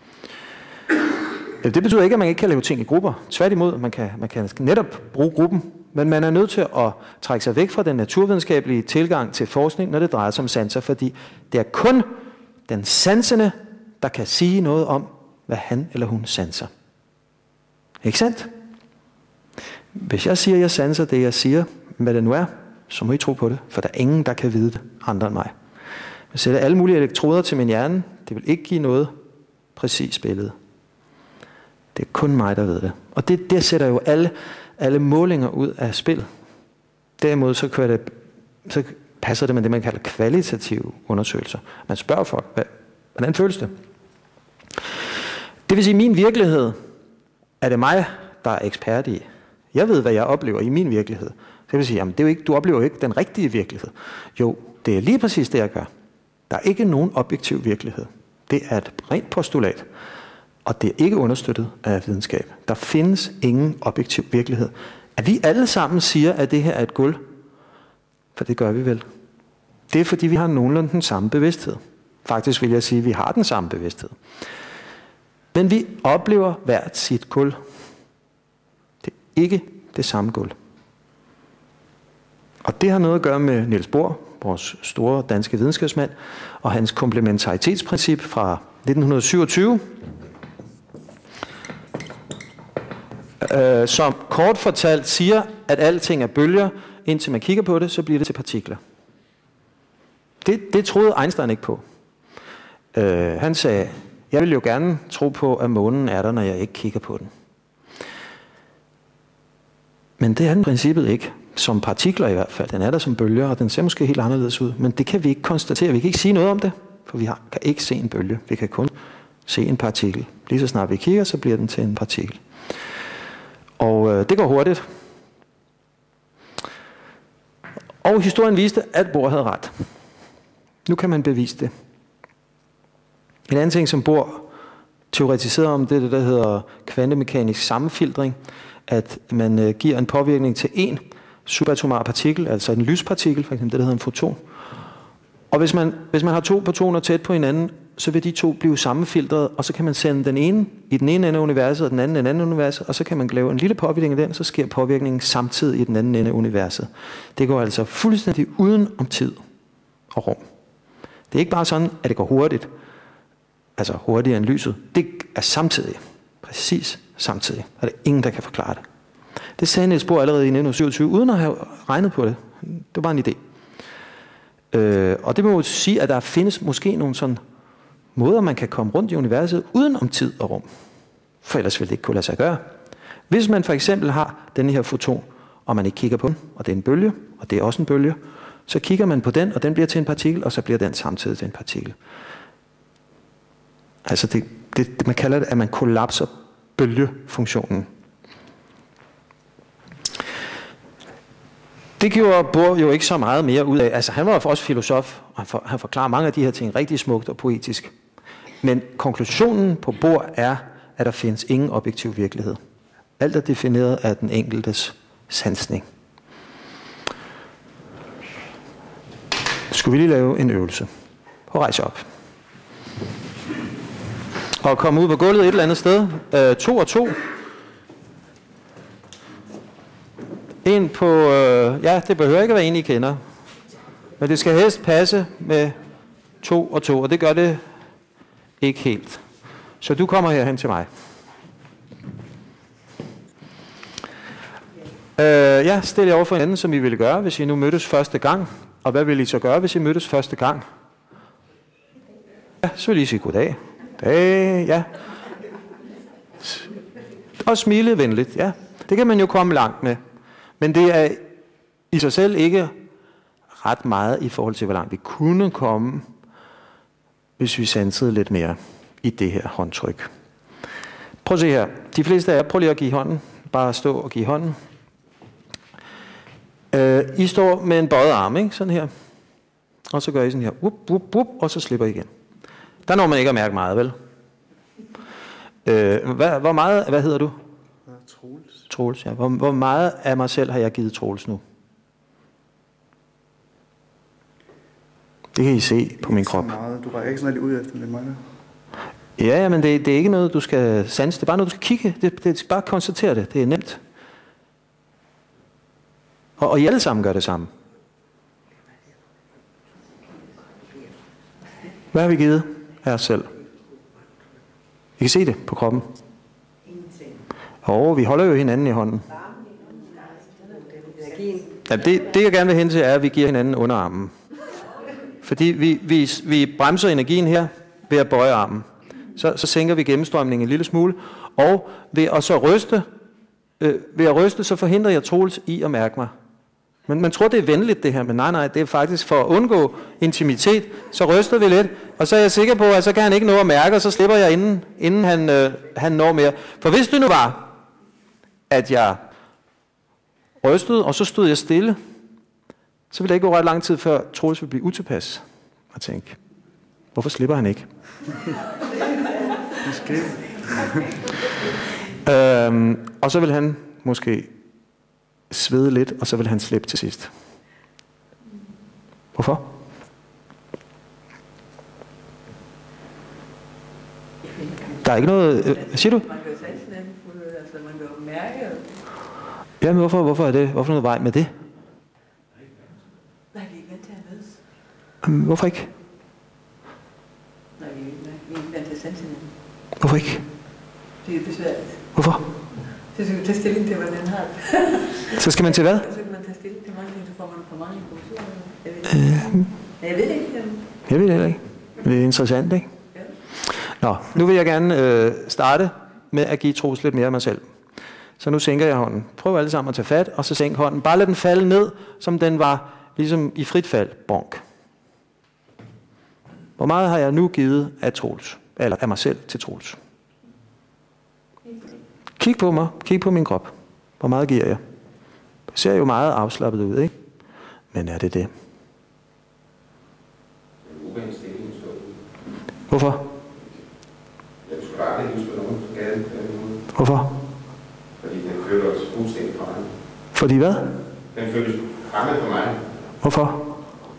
Det betyder ikke, at man ikke kan lave ting i grupper. Tværtimod, man kan, man kan netop bruge gruppen, men man er nødt til at trække sig væk fra den naturvidenskabelige tilgang til forskning, når det drejer sig om sanser, fordi det er kun den sansende, der kan sige noget om, hvad han eller hun sanser. Ikke sandt? Hvis jeg siger, at jeg sanser det, jeg siger, hvad det nu er, så må I tro på det, for der er ingen, der kan vide det andre end mig. Jeg sætter alle mulige elektroder til min hjerne, det vil ikke give noget præcis billede. Det er kun mig, der ved det. Og det, det sætter jo alle, alle målinger ud af spil. Derimod så, kører det, så passer det med det, man kalder kvalitative undersøgelser. Man spørger folk, hvad, hvordan føles det? Det vil sige, at min virkelighed er det mig, der er ekspert i. Jeg ved, hvad jeg oplever i min virkelighed. Det vil sige, jamen, det er jo ikke, du oplever jo ikke den rigtige virkelighed. Jo, det er lige præcis det, jeg gør. Der er ikke nogen objektiv virkelighed. Det er et rent postulat. Og det er ikke understøttet af videnskab. Der findes ingen objektiv virkelighed. At vi alle sammen siger, at det her er et gulv, for det gør vi vel. Det er fordi, vi har nogenlunde den samme bevidsthed. Faktisk vil jeg sige, at vi har den samme bevidsthed. Men vi oplever hvert sit gulv. Det er ikke det samme gulv. Og det har noget at gøre med Niels Bohr, vores store danske videnskabsmand, og hans komplementaritetsprincip fra nitten syvogtyve, øh, som kort fortalt siger, at alting er bølger, indtil man kigger på det, så bliver det til partikler. Det, det troede Einstein ikke på. Øh, han sagde, jeg vil jo gerne tro på, at månen er der, når jeg ikke kigger på den. Men det er den princippet ikke. Som partikler i hvert fald. Den er der som bølger, og den ser måske helt anderledes ud. Men det kan vi ikke konstatere. Vi kan ikke sige noget om det, for vi har, kan ikke se en bølge. Vi kan kun se en partikel. Lige så snart vi kigger, så bliver den til en partikel. Og øh, det går hurtigt. Og historien viste, at Bohr havde ret. Nu kan man bevise det. En anden ting, som Bohr teoretiserede om, det er det, der hedder kvantemekanisk sammenfiltring. At man øh, giver en påvirkning til en subatomar partikel, altså en lyspartikel, for eksempel det, der hedder en foton. Og hvis man, hvis man har to protoner tæt på hinanden, så vil de to blive sammenfiltret, og så kan man sende den ene i den ene ende af universet, og den anden i den anden universet, og så kan man lave en lille påvirkning af den, så sker påvirkningen samtidig i den anden ende af universet. Det går altså fuldstændig uden om tid og rum. Det er ikke bare sådan, at det går hurtigt, altså hurtigere end lyset. Det er samtidig, præcis samtidig, og det er ingen, der kan forklare det. Det sagde Niels Bohr allerede i nitten syvogtyve, uden at have regnet på det. Det var en idé. Øh, og det må jo sige, at der findes måske nogle sådan måder, man kan komme rundt i universet uden om tid og rum. For ellers ville det ikke kunne lade sig gøre. Hvis man for eksempel har denne her foton, og man ikke kigger på den, og det er en bølge, og det er også en bølge, så kigger man på den, og den bliver til en partikel, og så bliver den samtidig til en partikel. Altså det, det, man kalder det, at man kollapser bølgefunktionen. Det gjorde Bohr jo ikke så meget mere ud af. Altså han var også filosof, og han, for, han forklarer mange af de her ting rigtig smukt og poetisk. Men konklusionen på Bohr er, at der findes ingen objektiv virkelighed. Alt er defineret af den enkeltes sansning. Skulle vi lige lave en øvelse? Og rejse op. Og komme ud på gulvet et eller andet sted. Øh, to og to. En på, øh, ja, det behøver ikke at være en, I kender. Men det skal helst passe med to og to, og det gør det ikke helt. Så du kommer herhen til mig. Øh, ja, stil jer over for hinanden, som I ville gøre, hvis I nu mødtes første gang. Og hvad ville I så gøre, hvis I mødtes første gang? Ja, så vil I sige goddag. Dag, ja. Og smile venligt, ja. Det kan man jo komme langt med. Men det er i sig selv ikke ret meget i forhold til, hvor langt vi kunne komme, hvis vi sansede lidt mere i det her håndtryk. Prøv at se her. De fleste af jer, prøv lige at give hånden. Bare stå og give hånden. Uh, I står med en bøjet arm, ikke? Sådan her. Og så gør I sådan her. Wup, wup, wup, og så slipper I igen. Der når man ikke at mærke meget, vel? Uh, hvad, hvor meget, hvad hedder du? Troels. Troels, ja. Hvor, hvor meget af mig selv har jeg givet Troels nu? Det kan I se på min krop. Meget. Du rækker ikke sådan lidt ud efter det, Maja. Ja, ja, men det, det er ikke noget, du skal sanse. Det er bare noget, du skal kigge. Det, det skal bare konstatere det. Det er nemt. Og, og I alle sammen gør det samme. Hvad har vi givet af os selv? I kan se det på kroppen. Og vi holder jo hinanden i hånden. Ja, det, det jeg gerne vil hen til er, at vi giver hinanden underarmen. Fordi vi, vi, vi bremser energien her ved at bøje armen. Så, så sænker vi gennemstrømningen en lille smule. Og ved at så ryste, øh, ved at ryste, så forhindrer jeg Troels i at mærke mig. Men man tror, det er venligt det her, men nej, nej, det er faktisk for at undgå intimitet. Så ryster vi lidt, og så er jeg sikker på, at så kan han ikke nå at mærke, og så slipper jeg, inden, inden han, øh, han når mere. For hvis det nu var, at jeg rystede, og så stod jeg stille, så ville det ikke gå ret lang tid før Troels ville blive utilpas og tænke, hvorfor slipper han ikke? Måske. øhm, og så vil han måske svede lidt, og så vil han slippe til sidst. Hvorfor? Der er ikke noget... Øh, hvad siger du? Man kan jo sandsnæppe, altså man kan jo mærke. Jamen hvorfor, hvorfor er det? Hvorfor noget vej med det? Nej, vi er ikke vant til at mødes. Jamen, hvorfor ikke? Nej, vi er ikke, vi er ikke vant til at sandsnæppe. Hvorfor ikke? Det er besværligt. Hvorfor? Så skal vi tage stilling til, hvordan har det. Så skal man til hvad? Så kan man tage stilling til mange ting, så får man for mange informationer. Jeg ved det ikke. Jeg ved det ikke. Jamen. Jeg ved det heller ikke. Det er interessant, ikke? Ja. Nå, nu vil jeg gerne øh, starte med at give Troels lidt mere af mig selv. Så nu sænker jeg hånden. Prøv alle sammen at tage fat, og så sænk hånden. Bare lad den falde ned, som den var ligesom i frit fald. Bonk. Hvor meget har jeg nu givet af Troels? Eller af mig selv til Troels? Kig på mig. Kig på min krop. Hvor meget giver jeg? Det ser jo meget afslappet ud, ikke? Men er det det? Hvorfor? Jeg skulle aldrig huske nogen på gaden på den måde. Hvorfor? Fordi den føler os fuldstændig fra mig. Fordi hvad? Den føles fremmed for mig. Hvorfor?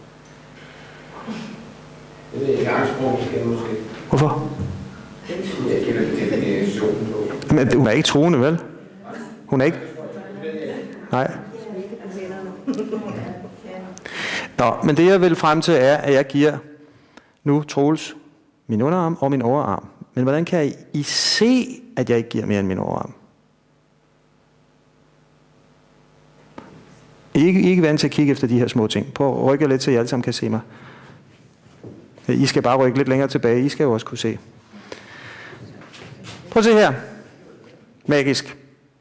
Jeg ved ikke, angstsprog måske måske. Hvorfor? Jeg kender det definitionen på. Men hun er ikke troende, vel? Hun er ikke... Nej. Nå, men det jeg vil frem til er, at jeg giver nu Troels min underarm og min overarm. Men hvordan kan I se, at jeg ikke giver mere end min overarm? Ikke, ikke vant til at kigge efter de her små ting. Prøv at rykke lidt, så I alle sammen kan se mig. I skal bare rykke lidt længere tilbage. I skal jo også kunne se. Prøv at se her. Magisk.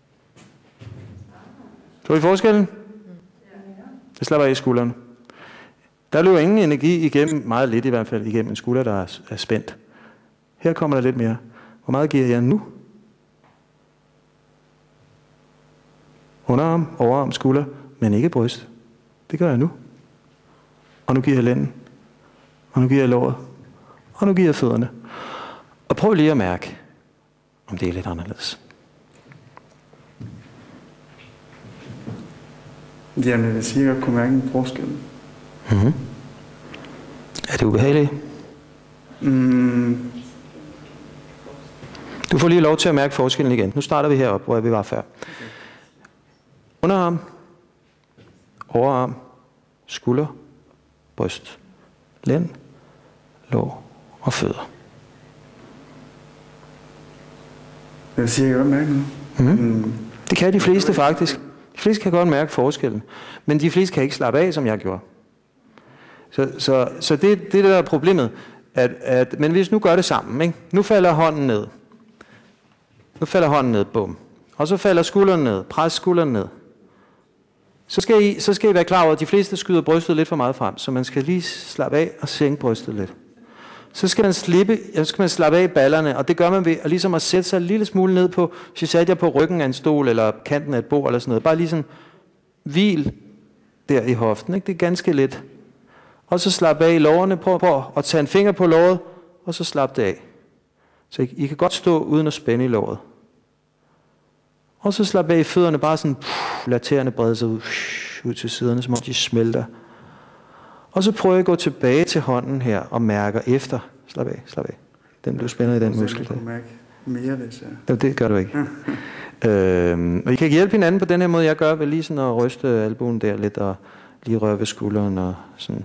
Så I forskellen? Det slapper af i skulderen. Der løber ingen energi igennem, meget lidt i hvert fald, igennem en skulder, der er, er spændt. Her kommer der lidt mere. Hvor meget giver jeg nu? Underarm, overarm, skulder, men ikke bryst. Det gør jeg nu. Og nu giver jeg lænden. Og nu giver jeg låret. Og nu giver jeg fødderne. Og prøv lige at mærke, om det er lidt anderledes. Jamen, jeg vil sige, at jeg godt kunne mærke en forskel. Mm-hmm. Er det ubehageligt? Mm. Du får lige lov til at mærke forskellen igen. Nu starter vi heroppe, hvor vi var før. Underarm, overarm, skulder, bryst, lænd, lår og fødder. Jeg vil sige, at jeg kan godt mærke noget. Mm. Mm. Det kan de fleste faktisk. De fleste kan godt mærke forskellen. Men de fleste kan ikke slappe af, som jeg gjorde. Så, så, så det, det der er problemet. At, at, men hvis nu gør det sammen, ikke? Nu falder hånden ned. Nu falder hånden ned, bum. Og så falder skulderen ned. Pres skulderen ned. Så skal, I, så skal I være klar over, at de fleste skyder brystet lidt for meget frem. Så man skal lige slappe af og sænke brystet lidt. Så skal man, slippe, så skal man slappe af i ballerne, og det gør man ved at, ligesom at sætte sig en lille smule ned på, hvis jeg satte jer på ryggen af en stol, eller kanten af et bord, eller sådan noget. Bare lige sådan, hvil der i hoften, ikke? Det er ganske let. Og så slap af i lårene, prøv, prøv at tage en finger på låret, og så slap det af. Så I, I kan godt stå uden at spænde i låret. Og så slap af i fødderne, bare sådan, pff, lad tæerne brede sig ud, pff, ud til siderne, som om de smelter. Og så prøver jeg at gå tilbage til hånden her og mærker efter. Slap af, slap af. Den blev spændet i den muskel. Jeg kunne mærke mere, hvis jeg... Ja, det gør du ikke. øhm, og I kan hjælpe hinanden på den her måde, jeg gør, ved lige sådan at ryste albuen der lidt, og lige røre ved skulderen og sådan.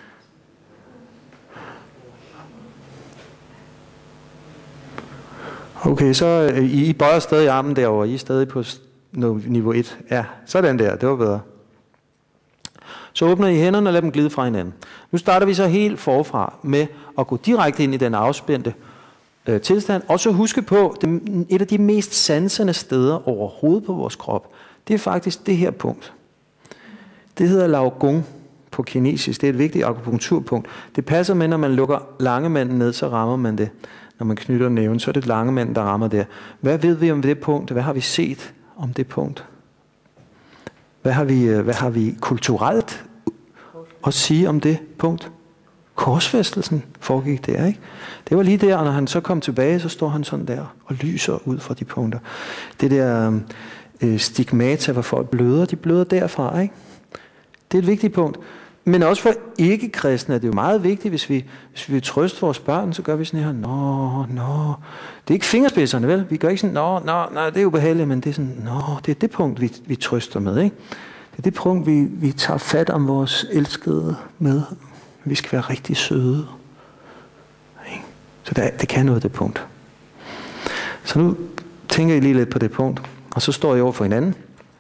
Okay, så øh, I, I bøjer stadig armen derover. I er stadig på niveau et. Ja, sådan der, det var bedre. Så åbner I hænderne og lader dem glide fra hinanden. Nu starter vi så helt forfra med at gå direkte ind i den afspændte øh, tilstand. Og så huske på, det, et af de mest sansende steder overhovedet på vores krop, det er faktisk det her punkt. Det hedder Laogong på kinesisk. Det er et vigtigt akupunkturpunkt. Det passer med, når man lukker langemanden ned, så rammer man det. Når man knytter næven, så er det langemanden, der rammer der. Hvad ved vi om det punkt? Hvad har vi set om det punkt? Hvad har vi, hvad har vi kulturelt at sige om det punkt? Korsfæstelsen foregik der, ikke? Det var lige der, og når han så kom tilbage, så står han sådan der og lyser ud fra de punkter. Det der øh, stigmata, hvor folk bløder, de bløder derfra, ikke? Det er et vigtigt punkt. Men også for ikke-kristne er det jo meget vigtigt, hvis vi, hvis vi vil trøste vores børn, så gør vi sådan her, nå, nå. Det er ikke fingerspidserne, vel? Vi gør ikke sådan, nå, nå, nej, det er jo behageligt, men det er sådan, nå, det er det punkt, vi, vi trøster med, ikke? Det er det punkt, vi, vi tager fat om vores elskede med. Vi skal være rigtig søde. Ikke? Så det, det kan noget, det punkt. Så nu tænker I lige lidt på det punkt, og så står I over for hinanden.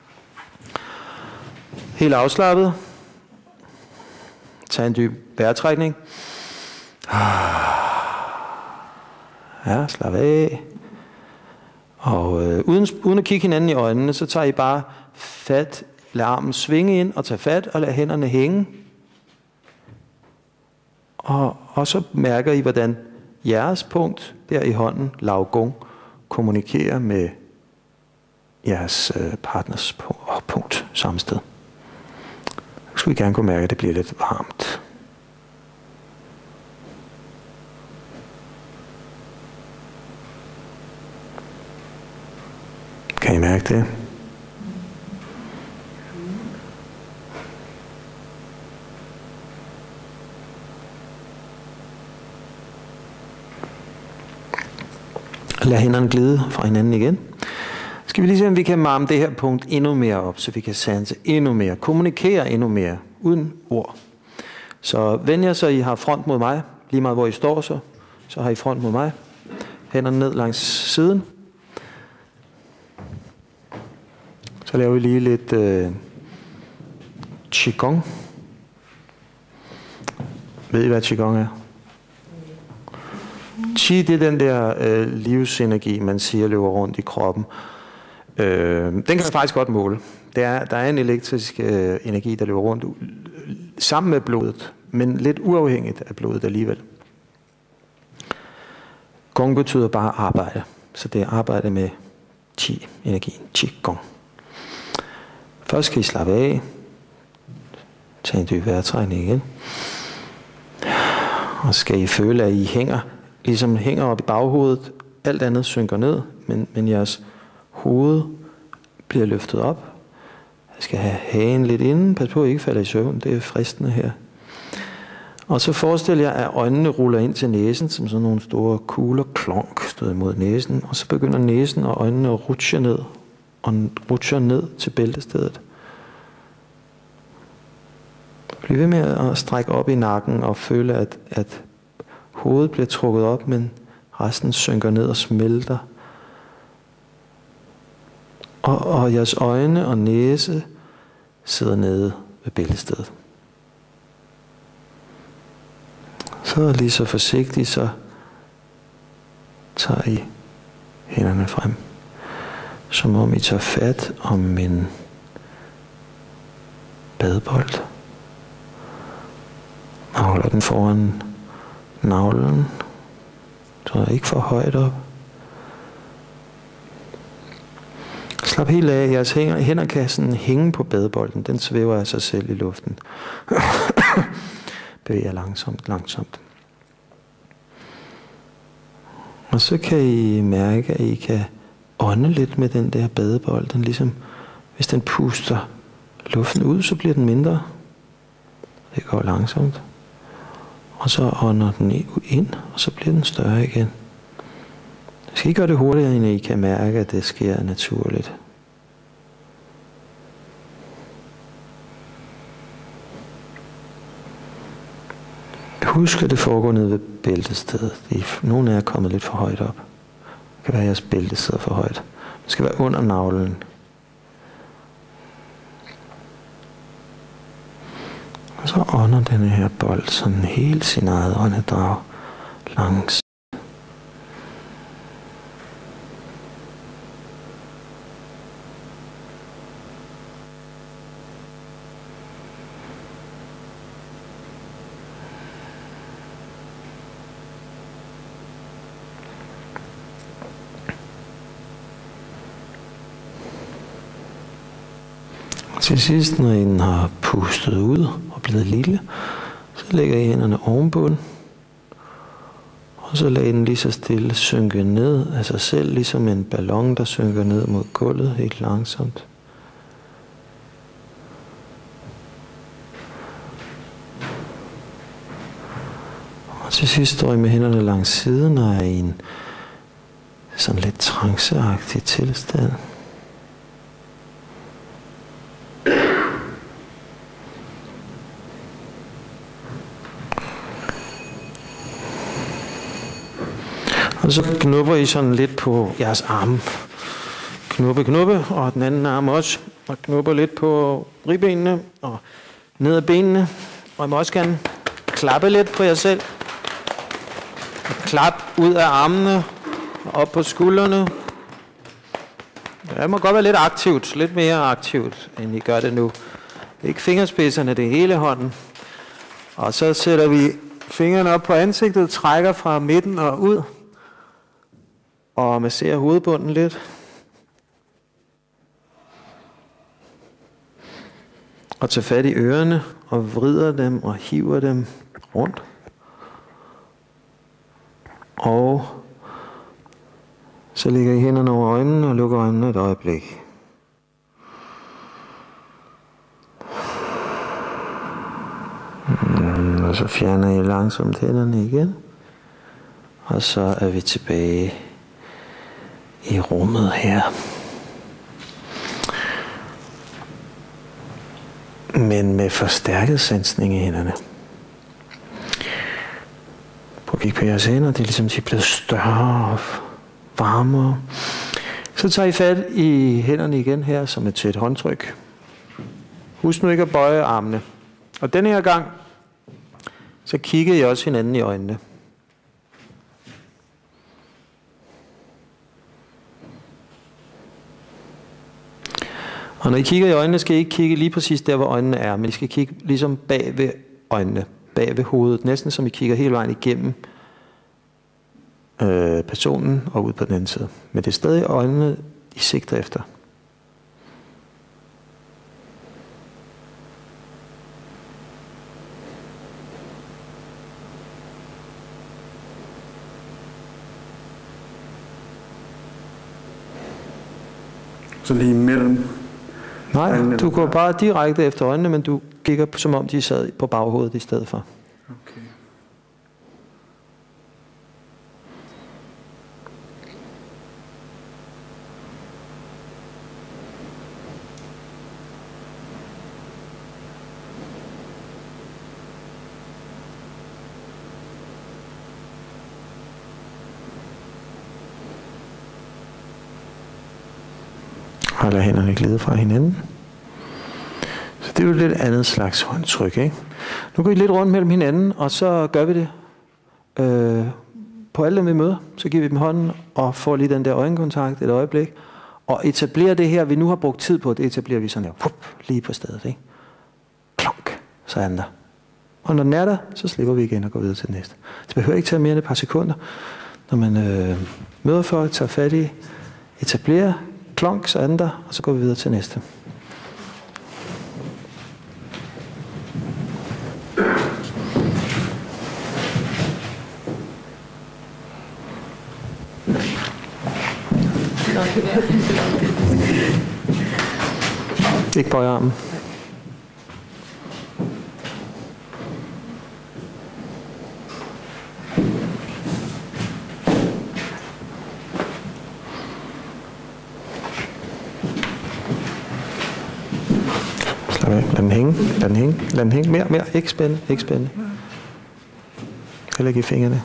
Helt afslappet. Tag en dyb vejrtrækning. Ja, slap af. Og øh, uden, uden at kigge hinanden i øjnene, så tager I bare fat, lad armen svinge ind og tage fat, og lad hænderne hænge. Og, og så mærker I, hvordan jeres punkt der i hånden, Laogong, kommunikerer med jeres øh, partners punkt samme sted. Så skulle I gerne kunne mærke, at det bliver lidt varmt. Kan I mærke det? Lad hænderne glide fra hinanden igen. Skal vi lige se, om vi kan marme det her punkt endnu mere op, så vi kan sanse endnu mere, kommunikere endnu mere, uden ord. Så vend jer, så I har front mod mig, lige meget hvor I står, så, så har I front mod mig. Hænderne ned langs siden. Så laver vi lige lidt øh, Qigong. Ved I, hvad Qigong er? Qi, det er den der øh, livsenergi, man siger løber rundt i kroppen. Øh, den kan man faktisk godt måle. Der er, der er en elektrisk øh, energi, der løber rundt sammen med blodet, men lidt uafhængigt af blodet alligevel. Gong betyder bare arbejde, så det er arbejde med Qi-energien, Qi-Gong. Først skal I slappe af. Tag en dyb vejrtrækning igen. Og skal I føle, at I hænger, ligesom hænger op i baghovedet. Alt andet synker ned, men, men jeres hoved bliver løftet op. Jeg skal have hagen lidt inde. Pas på, at I ikke falder i søvn. Det er fristende her. Og så forestil jer, at øjnene ruller ind til næsen, som sådan nogle store kugler, klonk, støder mod næsen. Og så begynder næsen og øjnene at rutsche ned. Og rutscher ned til bæltestedet. Bliv ved med at strække op i nakken og føle, at, at hovedet bliver trukket op, men resten synker ned og smelter. Og, og jeres øjne og næse sidder nede ved bæltestedet. Så lige så forsigtigt, så tager I hænderne frem. Som om I tager fat om en badebold. Og holder den foran navlen. Så er ikke for højt op. Slap helt af. Jeres hænder kan sådan hænge på badebolden. Den svæver af sig selv i luften. Bevæger langsomt, langsomt. Og så kan I mærke, at I kan ånde lidt med den der badebold. Den ligesom, hvis den puster luften ud, så bliver den mindre. Det går langsomt. Og så ånder den ind, og så bliver den større igen. Jeg skal ikke gøre det hurtigere, end I kan mærke, at det sker naturligt. Husk, at det foregår nede ved bæltestedet. Nogle af jer er kommet lidt for højt op. Det kan være, at jeres bælte sidder for højt. Det skal være under navlen. Og så ånder denne her bold sådan helt sin eget åndedrag langs. Til sidst, når I har pustet ud og blevet lille, så lægger I hænderne ovenpå den. Og så lader I den lige så stille synke ned af sig selv, ligesom en ballon, der synker ned mod gulvet helt langsomt. Og til sidst står I med hænderne langs siden og er i en sådan lidt tranceagtig tilstand. Og så knupper I sådan lidt på jeres arme. Knuppe, knuppe, og den anden arm også. Og knupper lidt på ribbenene og ned ad benene. Og I må også gerne klappe lidt på jer selv. Og klap ud af armene og op på skuldrene. Ja, det må godt være lidt aktivt, lidt mere aktivt, end I gør det nu. Ikke fingerspidserne, det er hele hånden. Og så sætter vi fingrene op på ansigtet, trækker fra midten og ud. Og masserer hovedbunden lidt. Og tager fat i ørerne og vrider dem og hiver dem rundt. Og så lægger I hænderne over øjnene og lukker øjnene et øjeblik. Og så fjerner I langsomt hænderne igen. Og så er vi tilbage i rummet her. Men med forstærket sansning i hænderne. Prøv at kigge på jeres hænder, det er ligesom de er blevet større og varmere. Så tager I fat i hænderne igen her som et tæt håndtryk. Husk nu ikke at bøje armene. Og denne her gang, så kigger I også hinanden i øjnene. Og når I kigger i øjnene, skal I ikke kigge lige præcis der, hvor øjnene er, men I skal kigge ligesom bag ved øjnene, bag ved hovedet, næsten som I kigger hele vejen igennem øh, personen og ud på den anden side. Men det er stadig øjnene, I sigter efter. Så lige imellem. Nej, du går bare direkte efter øjnene, men du kigger som om de sad på baghovedet i stedet for. Okay. Og lad hænderne glide fra hinanden. Så det er jo lidt andet slags håndtryk, ikke? Nu går I lidt rundt mellem hinanden, og så gør vi det øh, på alle dem vi møder. Så giver vi dem hånden og får lige den der øjenkontakt et øjeblik. Og etablerer det her, vi nu har brugt tid på, det etablerer vi sådan her, pup, lige på stedet, ikke? Klonk, så er den der. Og når den er der, så slipper vi igen og går videre til den næste. Det behøver ikke tage mere end et par sekunder. Når man øh, møder folk, tager fat i, etablerer, klonk, så er den der, og så går vi videre til næste. Ikke bøje armen. Slap af. Lad den hænge. Lad den hænge. Lad den hænge. Mere, mere. Ikke spænde. Ikke spænde. Heller ikke i fingrene.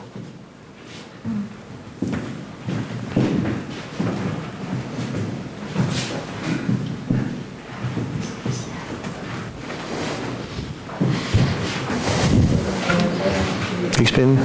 Ikke spænde.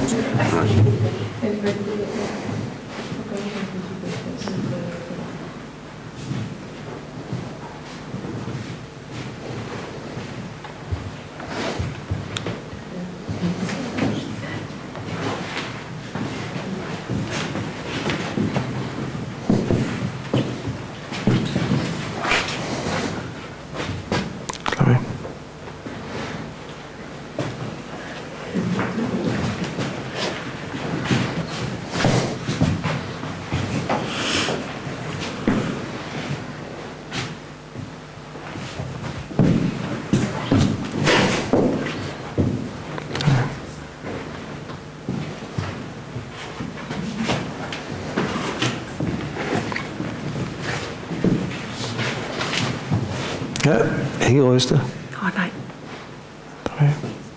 Ja, ikke ryste. Åh oh, nej. Okay.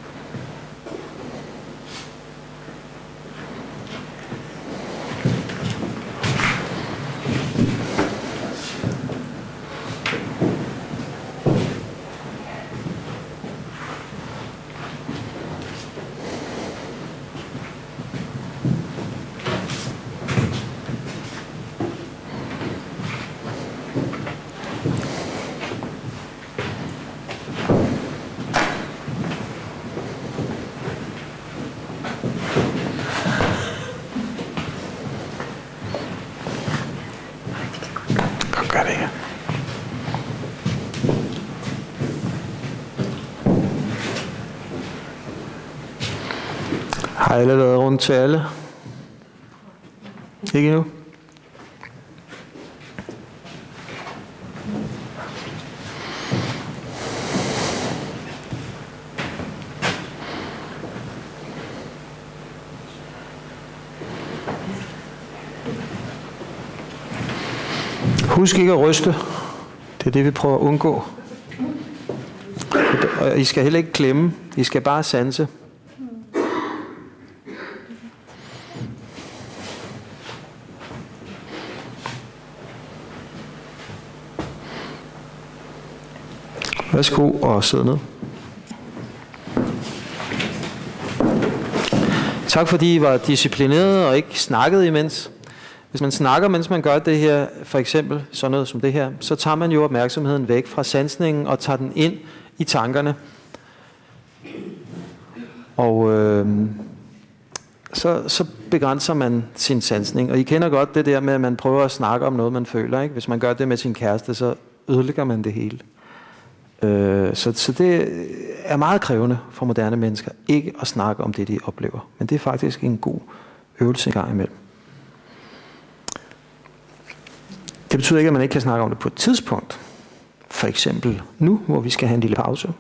Gør det ikke. Har alle været rundt til alle? Ikke endnu? Husk ikke at ryste. Det er det, vi prøver at undgå. Og I skal heller ikke klemme. I skal bare sanse. Værsgo og sidde ned. Tak fordi I var disciplinerede og ikke snakkede imens. Hvis man snakker, mens man gør det her, for eksempel sådan noget som det her, så tager man jo opmærksomheden væk fra sansningen og tager den ind i tankerne. Og øh, så, så begrænser man sin sansning. Og I kender godt det der med, at man prøver at snakke om noget, man føler. Ikke? Hvis man gør det med sin kæreste, så ødelægger man det hele. Øh, så, så det er meget krævende for moderne mennesker, ikke at snakke om det, de oplever. Men det er faktisk en god øvelse en gang imellem. Det betyder ikke, at man ikke kan snakke om det på et tidspunkt. For eksempel nu, hvor vi skal have en lille pause.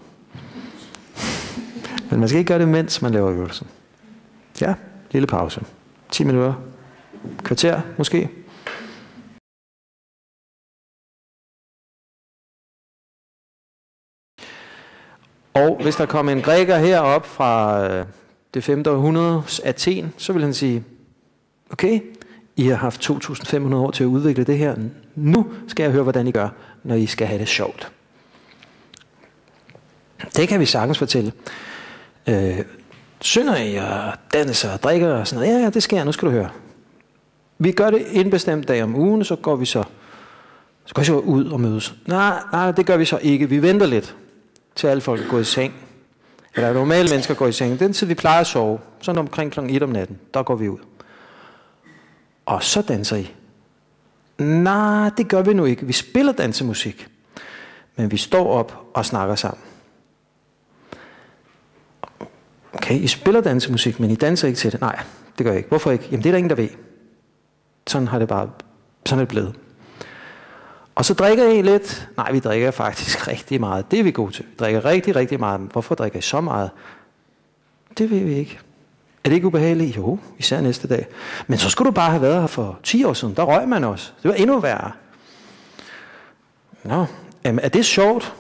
Men man skal ikke gøre det, mens man laver øvelsen. Ja, lille pause. ti minutter. Kvarter måske. Og hvis der kom en græker herop fra det femte århundredes Athen, så vil han sige, okay, I har haft to tusind fem hundrede år til at udvikle det her. Nu skal jeg høre, hvordan I gør, når I skal have det sjovt. Det kan vi sagtens fortælle. Øh, synger I og danser og drikker og sådan noget? Ja, ja, det skal jeg. Nu skal du høre. Vi gør det en bestemt dag om ugen, så går vi så, så går vi så ud og mødes. Nej, nej, det gør vi så ikke. Vi venter lidt, til alle folk går i seng. Eller normale mennesker går i seng. Den tid, vi plejer at sove, sådan omkring klokken et om natten, der går vi ud. Og så danser I. Nej, det gør vi nu ikke. Vi spiller dansemusik. Men vi står op og snakker sammen. Okay, I spiller dansemusik, men I danser ikke til det. Nej, det gør jeg ikke. Hvorfor ikke? Jamen det er der ingen, der ved. Sådan har det bare, sådan er det blevet. Og så drikker I lidt. Nej, vi drikker faktisk rigtig meget. Det er vi gode til. Vi drikker rigtig, rigtig meget. Hvorfor drikker I så meget? Det ved vi ikke. Er det ikke ubehageligt? Jo, især næste dag. Men så skulle du bare have været her for ti år siden. Der røg man også. Det var endnu værre. Nå, jamen, er det sjovt?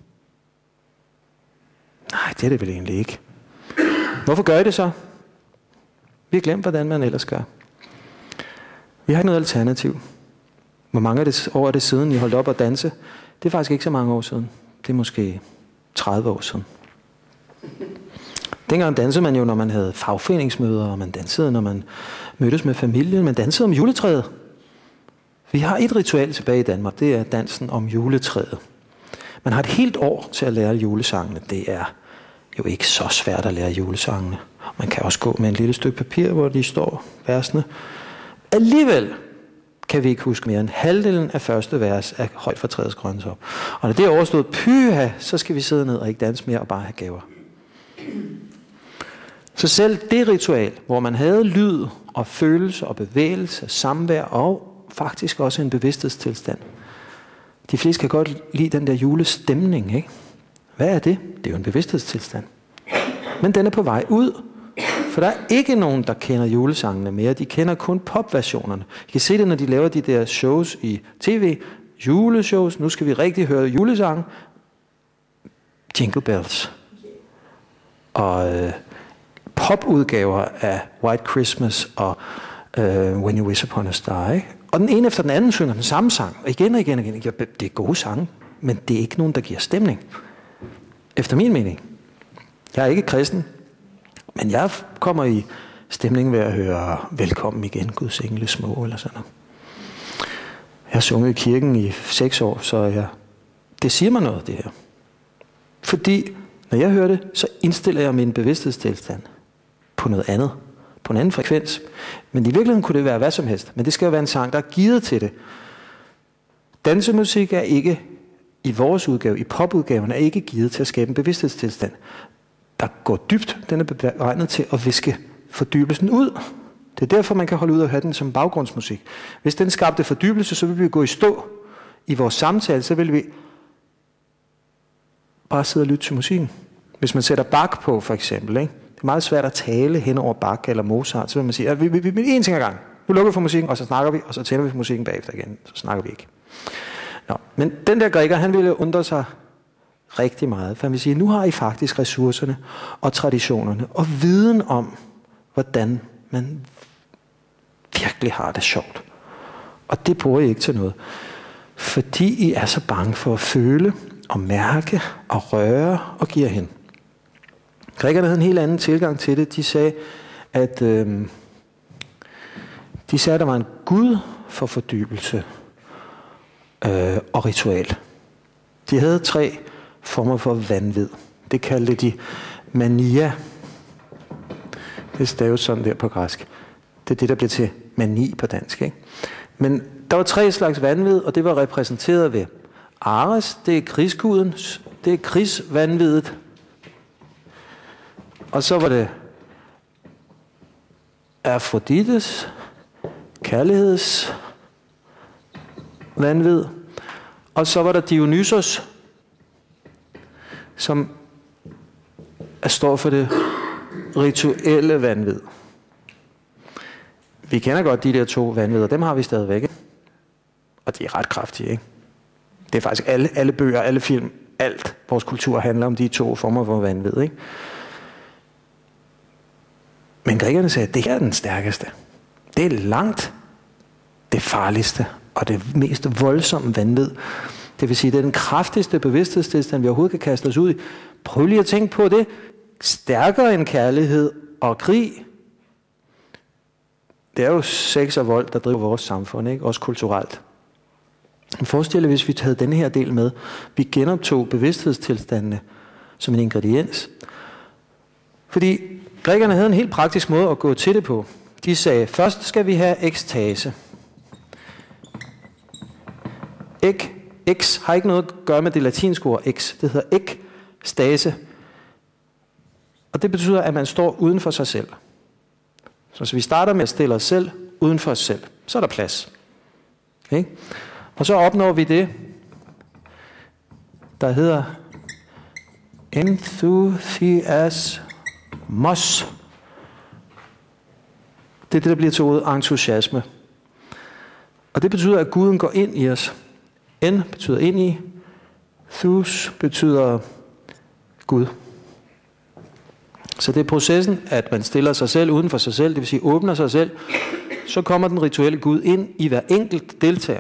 Nej, det er det vel egentlig ikke. Hvorfor gør I det så? Vi har glemt, hvordan man ellers gør. Vi har ikke noget alternativ. Hvor mange af det, år er det siden, I holdt op at danse? Det er faktisk ikke så mange år siden. Det er måske tredive år siden. Dengang dansede man jo, når man havde fagforeningsmøder, og man dansede, når man mødtes med familien. Man dansede om juletræet. Vi har et ritual tilbage i Danmark, det er dansen om juletræet. Man har et helt år til at lære julesangene. Det er jo ikke så svært at lære julesangene. Man kan også gå med en lille stykke papir, hvor de står versene. Alligevel kan vi ikke huske mere end halvdelen af første vers af Højt fra træets grønne top. Og når det er overstået, pyha, så skal vi sidde ned og ikke danse mere og bare have gaver. Så selv det ritual, hvor man havde lyd og følelse og bevægelse, samvær og faktisk også en bevidsthedstilstand. De fleste kan godt lide den der julestemning, ikke? Hvad er det? Det er jo en bevidsthedstilstand. Men den er på vej ud. For der er ikke nogen, der kender julesangene mere. De kender kun popversionerne. I kan se det, når de laver de der shows i tv. Juleshows. Nu skal vi rigtig høre julesange. Jingle Bells og øh, popudgaver af White Christmas og øh, When You Wish Upon a Star. Ikke? Og den ene efter den anden synger den samme sang. Og igen og igen og igen. Ja, det er gode sange, men det er ikke nogen, der giver stemning. Efter min mening. Jeg er ikke kristen, men jeg kommer i stemning ved at høre Velkommen igen, Guds engle små, eller sådan noget. Jeg har sunget i kirken i seks år, så jeg, det siger mig noget, det her. Fordi, når jeg hører det, så indstiller jeg min bevidsthedstilstand på noget andet. På en anden frekvens. Men i virkeligheden kunne det være hvad som helst. Men det skal jo være en sang, der er givet til det. Dansemusik er ikke, i vores udgave, i popudgaven, er ikke givet til at skabe en bevidsthedstilstand. Der går dybt, den er beregnet til at viske fordybelsen ud. Det er derfor, man kan holde ud og høre den som baggrundsmusik. Hvis den skabte fordybelse, så vil vi gå i stå i vores samtale, så vil vi bare sidde og lytte til musikken. Hvis man sætter Bach på, for eksempel, ikke? Det er meget svært at tale hen over Bach eller Mozart, så vil man sige, at vi, vi, vi, en ting ad gang. Nu lukker vi for musikken, og så snakker vi, og så tænder vi for musikken bagefter igen. Så snakker vi ikke. Nå, men den der græker, han ville undre sig rigtig meget, for han vil sige, nu har I faktisk ressourcerne og traditionerne og viden om, hvordan man virkelig har det sjovt. Og det bruger I ikke til noget. Fordi I er så bange for at føle og mærke og røre og give hen. Grækerne havde en helt anden tilgang til det. De sagde, at øh, de sagde, at der var en gud for fordybelse øh, og ritual. De havde tre former for vanvid. Det kaldte de mania. Det staves sådan der på græsk. Det er det, der bliver til mani på dansk. Ikke? Men der var tre slags vanvid, og det var repræsenteret ved Ares, det er krigsguden, det er krigsvanvidet. Og så var det Afrodites, kærligheds vanvid. Og så var der Dionysos, som står for det rituelle vanvid. Vi kender godt de der to vanvidder, dem har vi stadigvæk. Ikke? Og de er ret kraftige, ikke? Det er faktisk alle, alle bøger, alle film, alt vores kultur handler om de to former for vanvid, ikke? Men grækerne sagde, at det her er den stærkeste. Det er langt det farligste og det mest voldsomme vanvid. Det vil sige, det er den kraftigste bevidsthedstilstand, vi overhovedet kan kaste os ud i. Prøv lige at tænke på det. Stærkere end kærlighed og krig. Det er jo sex og vold, der driver vores samfund, ikke? Også kulturelt. Forestil dig, hvis vi havde denne her del med. Vi genoptog bevidsthedstilstandene som en ingrediens. Fordi grækerne havde en helt praktisk måde at gå til det på. De sagde, først skal vi have ekstase. Ek, ex har ikke noget at gøre med det latinske ord ex. Det hedder ekstase. Og det betyder, at man står uden for sig selv. Så hvis vi starter med at stille os selv uden for os selv, så er der plads. Okay? Og så opnår vi det, der hedder enthusiasmos. Det er det, der bliver til ordet entusiasme. Og det betyder, at Guden går ind i os. En betyder ind i. Thus betyder Gud. Så det er processen, at man stiller sig selv uden for sig selv, det vil sige åbner sig selv. Så kommer den rituelle Gud ind i hver enkelt deltager.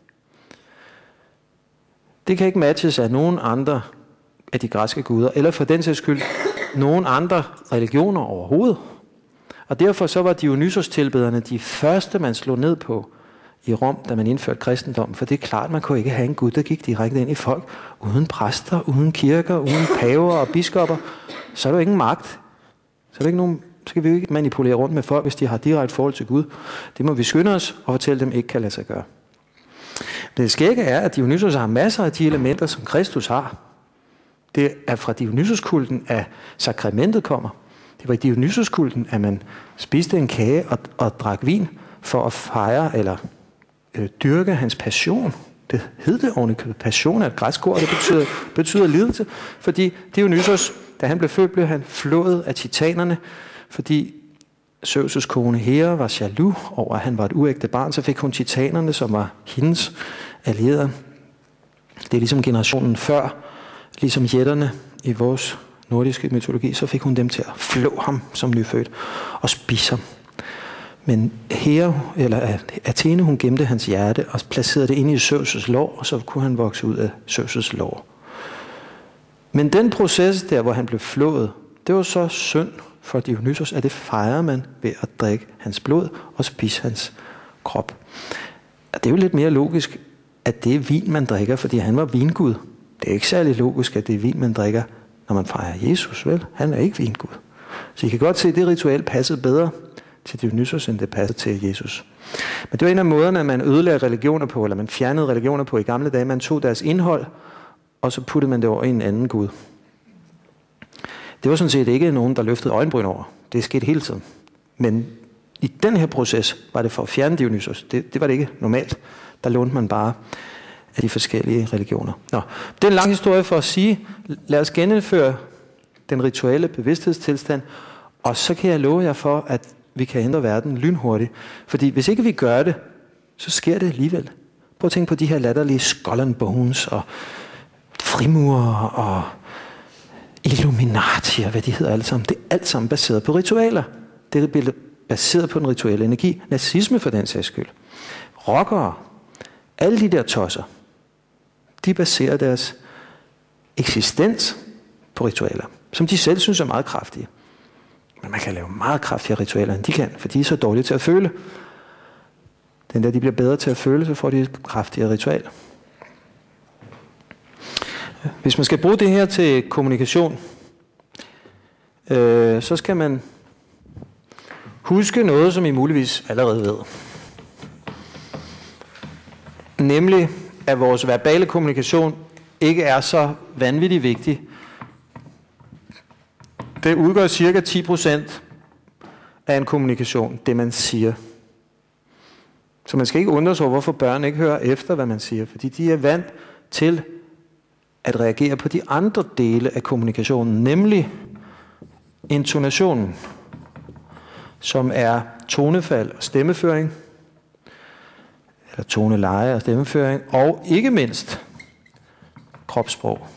Det kan ikke matches af nogen andre af de græske guder, eller for den sags skyld, nogen andre religioner overhovedet. Og derfor så var Dionysos-tilbederne de første, man slog ned på i Rom, da man indførte kristendom. For det er klart, man kunne ikke have en Gud, der gik direkte ind i folk, uden præster, uden kirker, uden paver og biskopper. Så er der jo ingen magt. Så er der ikke nogen, så kan vi jo ikke manipulere rundt med folk, hvis de har direkte forhold til Gud. Det må vi skynde os og fortælle dem, ikke kan lade sig gøre. Det skægge er, at Dionysos har masser af de elementer, som Kristus har. Det er fra Dionysos-kulten, at sakramentet kommer. Det var i Dionysos-kulten, at man spiste en kage og, og drak vin for at fejre eller øh, dyrke hans passion. Det hed det ordentligt. Passion er et græsk ord, det betyder, betyder lidelse. Fordi Dionysos, da han blev født, blev han flået af titanerne, fordi Zeus' kone Hera var jaloux over, at han var et uægte barn, så fik hun titanerne, som var hendes allierede. Det er ligesom generationen før, ligesom jætterne i vores nordiske mytologi, så fik hun dem til at flå ham som nyfødt og spise ham. Men Hera, eller Athene, hun gemte hans hjerte og placerede det inde i Zeus' lår, og så kunne han vokse ud af Zeus' lår. Men den proces der, hvor han blev flået, det var så synd for Dionysos, at det fejrer man ved at drikke hans blod og spise hans krop. Og det er jo lidt mere logisk, at det er vin, man drikker, fordi han var vingud. Det er ikke særlig logisk, at det er vin, man drikker, når man fejrer Jesus, vel? Han er ikke vingud. Så I kan godt se, at det ritual passede bedre til Dionysos, end det passede til Jesus. Men det var en af måderne, man ødelagde religioner på, eller man fjernede religioner på i gamle dage. Man tog deres indhold, og så puttede man det over i en anden gud. Det var sådan set ikke nogen, der løftede øjenbryn over. Det skete hele tiden. Men i den her proces var det for at fjerne Dionysos. Det, det var det ikke normalt. Der lånte man bare af de forskellige religioner. Nå, det er en lang historie for at sige, lad os genindføre den rituelle bevidsthedstilstand, og så kan jeg love jer for, at vi kan ændre verden lynhurtigt. Fordi hvis ikke vi gør det, så sker det alligevel. Prøv at tænke på de her latterlige Skull and Bones og frimurer og Illuminati og hvad de hedder alle sammen. Det er alt sammen baseret på ritualer. Det er baseret på den rituelle energi. Nazisme for den sags skyld. Rockere. Alle de der tosser. De baserer deres eksistens på ritualer, som de selv synes er meget kraftige. Men man kan lave meget kraftigere ritualer, end de kan, for de er så dårlige til at føle. Den der de bliver bedre til at føle, så får de et kraftigere ritual. Hvis man skal bruge det her til kommunikation, øh, så skal man huske noget, som I muligvis allerede ved. Nemlig, at vores verbale kommunikation ikke er så vanvittigt vigtig. Det udgør cirka ti procent af en kommunikation, det man siger. Så man skal ikke undre sig over, hvorfor børn ikke hører efter, hvad man siger, fordi de er vant til at reagere på de andre dele af kommunikationen, nemlig intonationen, som er tonefald og stemmeføring, eller toneleje og stemmeføring, og ikke mindst kropssprog.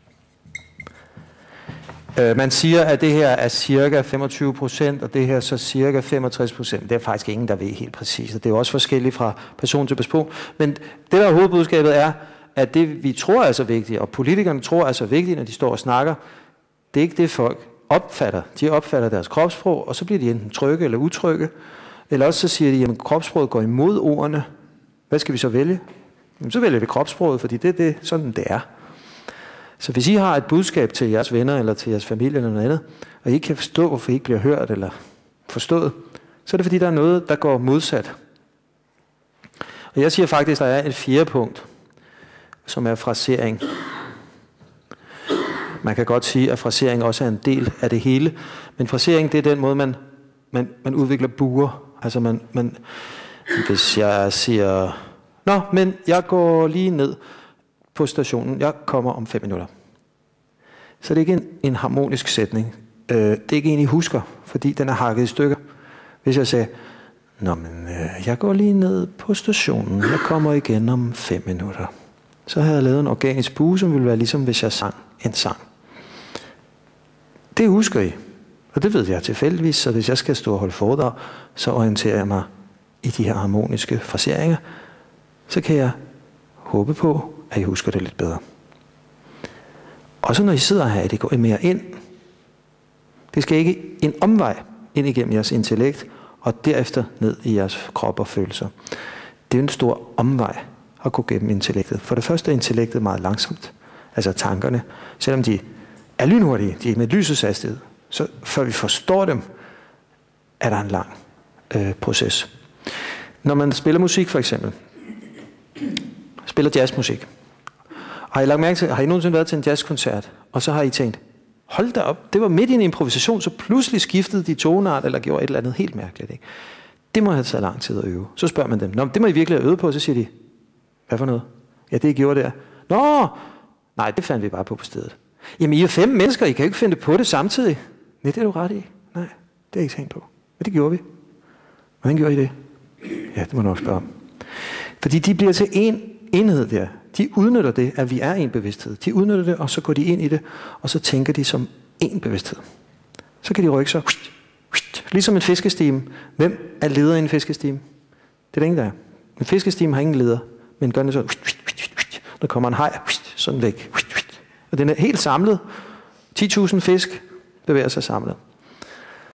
Øh, man siger, at det her er cirka femogtyve procent, og det her så cirka femogtres procent. Det er faktisk ingen, der ved helt præcis, og det er også forskelligt fra person til person. Men det, der er hovedbudskabet, er, at det, vi tror er så vigtigt, og politikerne tror er så vigtigt, når de står og snakker, det er ikke det, folk opfatter. De opfatter deres kropssprog, og så bliver de enten trygge eller utrygge, eller også så siger de, at kropssproget går imod ordene. Hvad skal vi så vælge? Jamen, så vælger vi kropssproget, fordi det er det, sådan det er. Så hvis I har et budskab til jeres venner, eller til jeres familie, eller noget andet, og I ikke kan forstå, hvorfor I ikke bliver hørt, eller forstået, så er det fordi, der er noget, der går modsat. Og jeg siger faktisk, at der er et fjerde punkt, som er frasering. Man kan godt sige, at frasering også er en del af det hele, men frasering, det er den måde, man, man, man udvikler buer. Altså man, man, hvis jeg siger, nå, men jeg går lige ned på stationen, jeg kommer om fem minutter. Så det er ikke en, en harmonisk sætning. Øh, det er ikke en, I husker, fordi den er hakket i stykker. Hvis jeg sagde, nå, men øh, jeg går lige ned på stationen, jeg kommer igen om fem minutter. Så havde jeg lavet en organisk bue, som ville være ligesom, hvis jeg sang en sang. Det husker I. Og det ved jeg tilfældigvis, så hvis jeg skal stå og holde foredrag, så orienterer jeg mig i de her harmoniske fraseringer. Så kan jeg håbe på, at I husker det lidt bedre. Og så når I sidder her, det går I mere ind. Det skal ikke en omvej ind igennem jeres intellekt, og derefter ned i jeres krop og følelser. Det er en stor omvej at gå gennem intellektet. For det første er intellektet meget langsomt. Altså tankerne, selvom de er lynhurtige, de er med lysets hastighed, så før vi forstår dem, er der en lang øh, proces. Når man spiller musik for eksempel, spiller jazzmusik, har I lagt mærke til, har I nogensinde været til en jazzkoncert, og så har I tænkt, hold da op, det var midt i en improvisation, så pludselig skiftede de tonart, eller gjorde et eller andet helt mærkeligt. Ikke? Det må have taget lang tid at øve. Så spørger man dem, nå, det må I virkelig have øvet på, så siger de, hvad for noget? Ja, det I gjorde der. Nå, nej, det fandt vi bare på på stedet. Jamen, I er fem mennesker, I kan jo ikke finde på det samtidig. Nej, det er du ret i. Nej, det er jeg ikke tænkt på. Men det gjorde vi. Hvordan gjorde I det? Ja, det må du nok spørge om. Fordi de bliver til en enhed der. de udnytter det, at vi er en bevidsthed. De udnytter det, og så går de ind i det, og så tænker de som en bevidsthed. Så kan de rykke sig. Ligesom en fiskestime. Hvem er leder i en fiskestime? Det er der ingen, der er. En fiskestime har ingen leder, men gør det så. Der kommer en haj, sådan væk. Og den er helt samlet. ti tusind fisk bevæger sig samlet.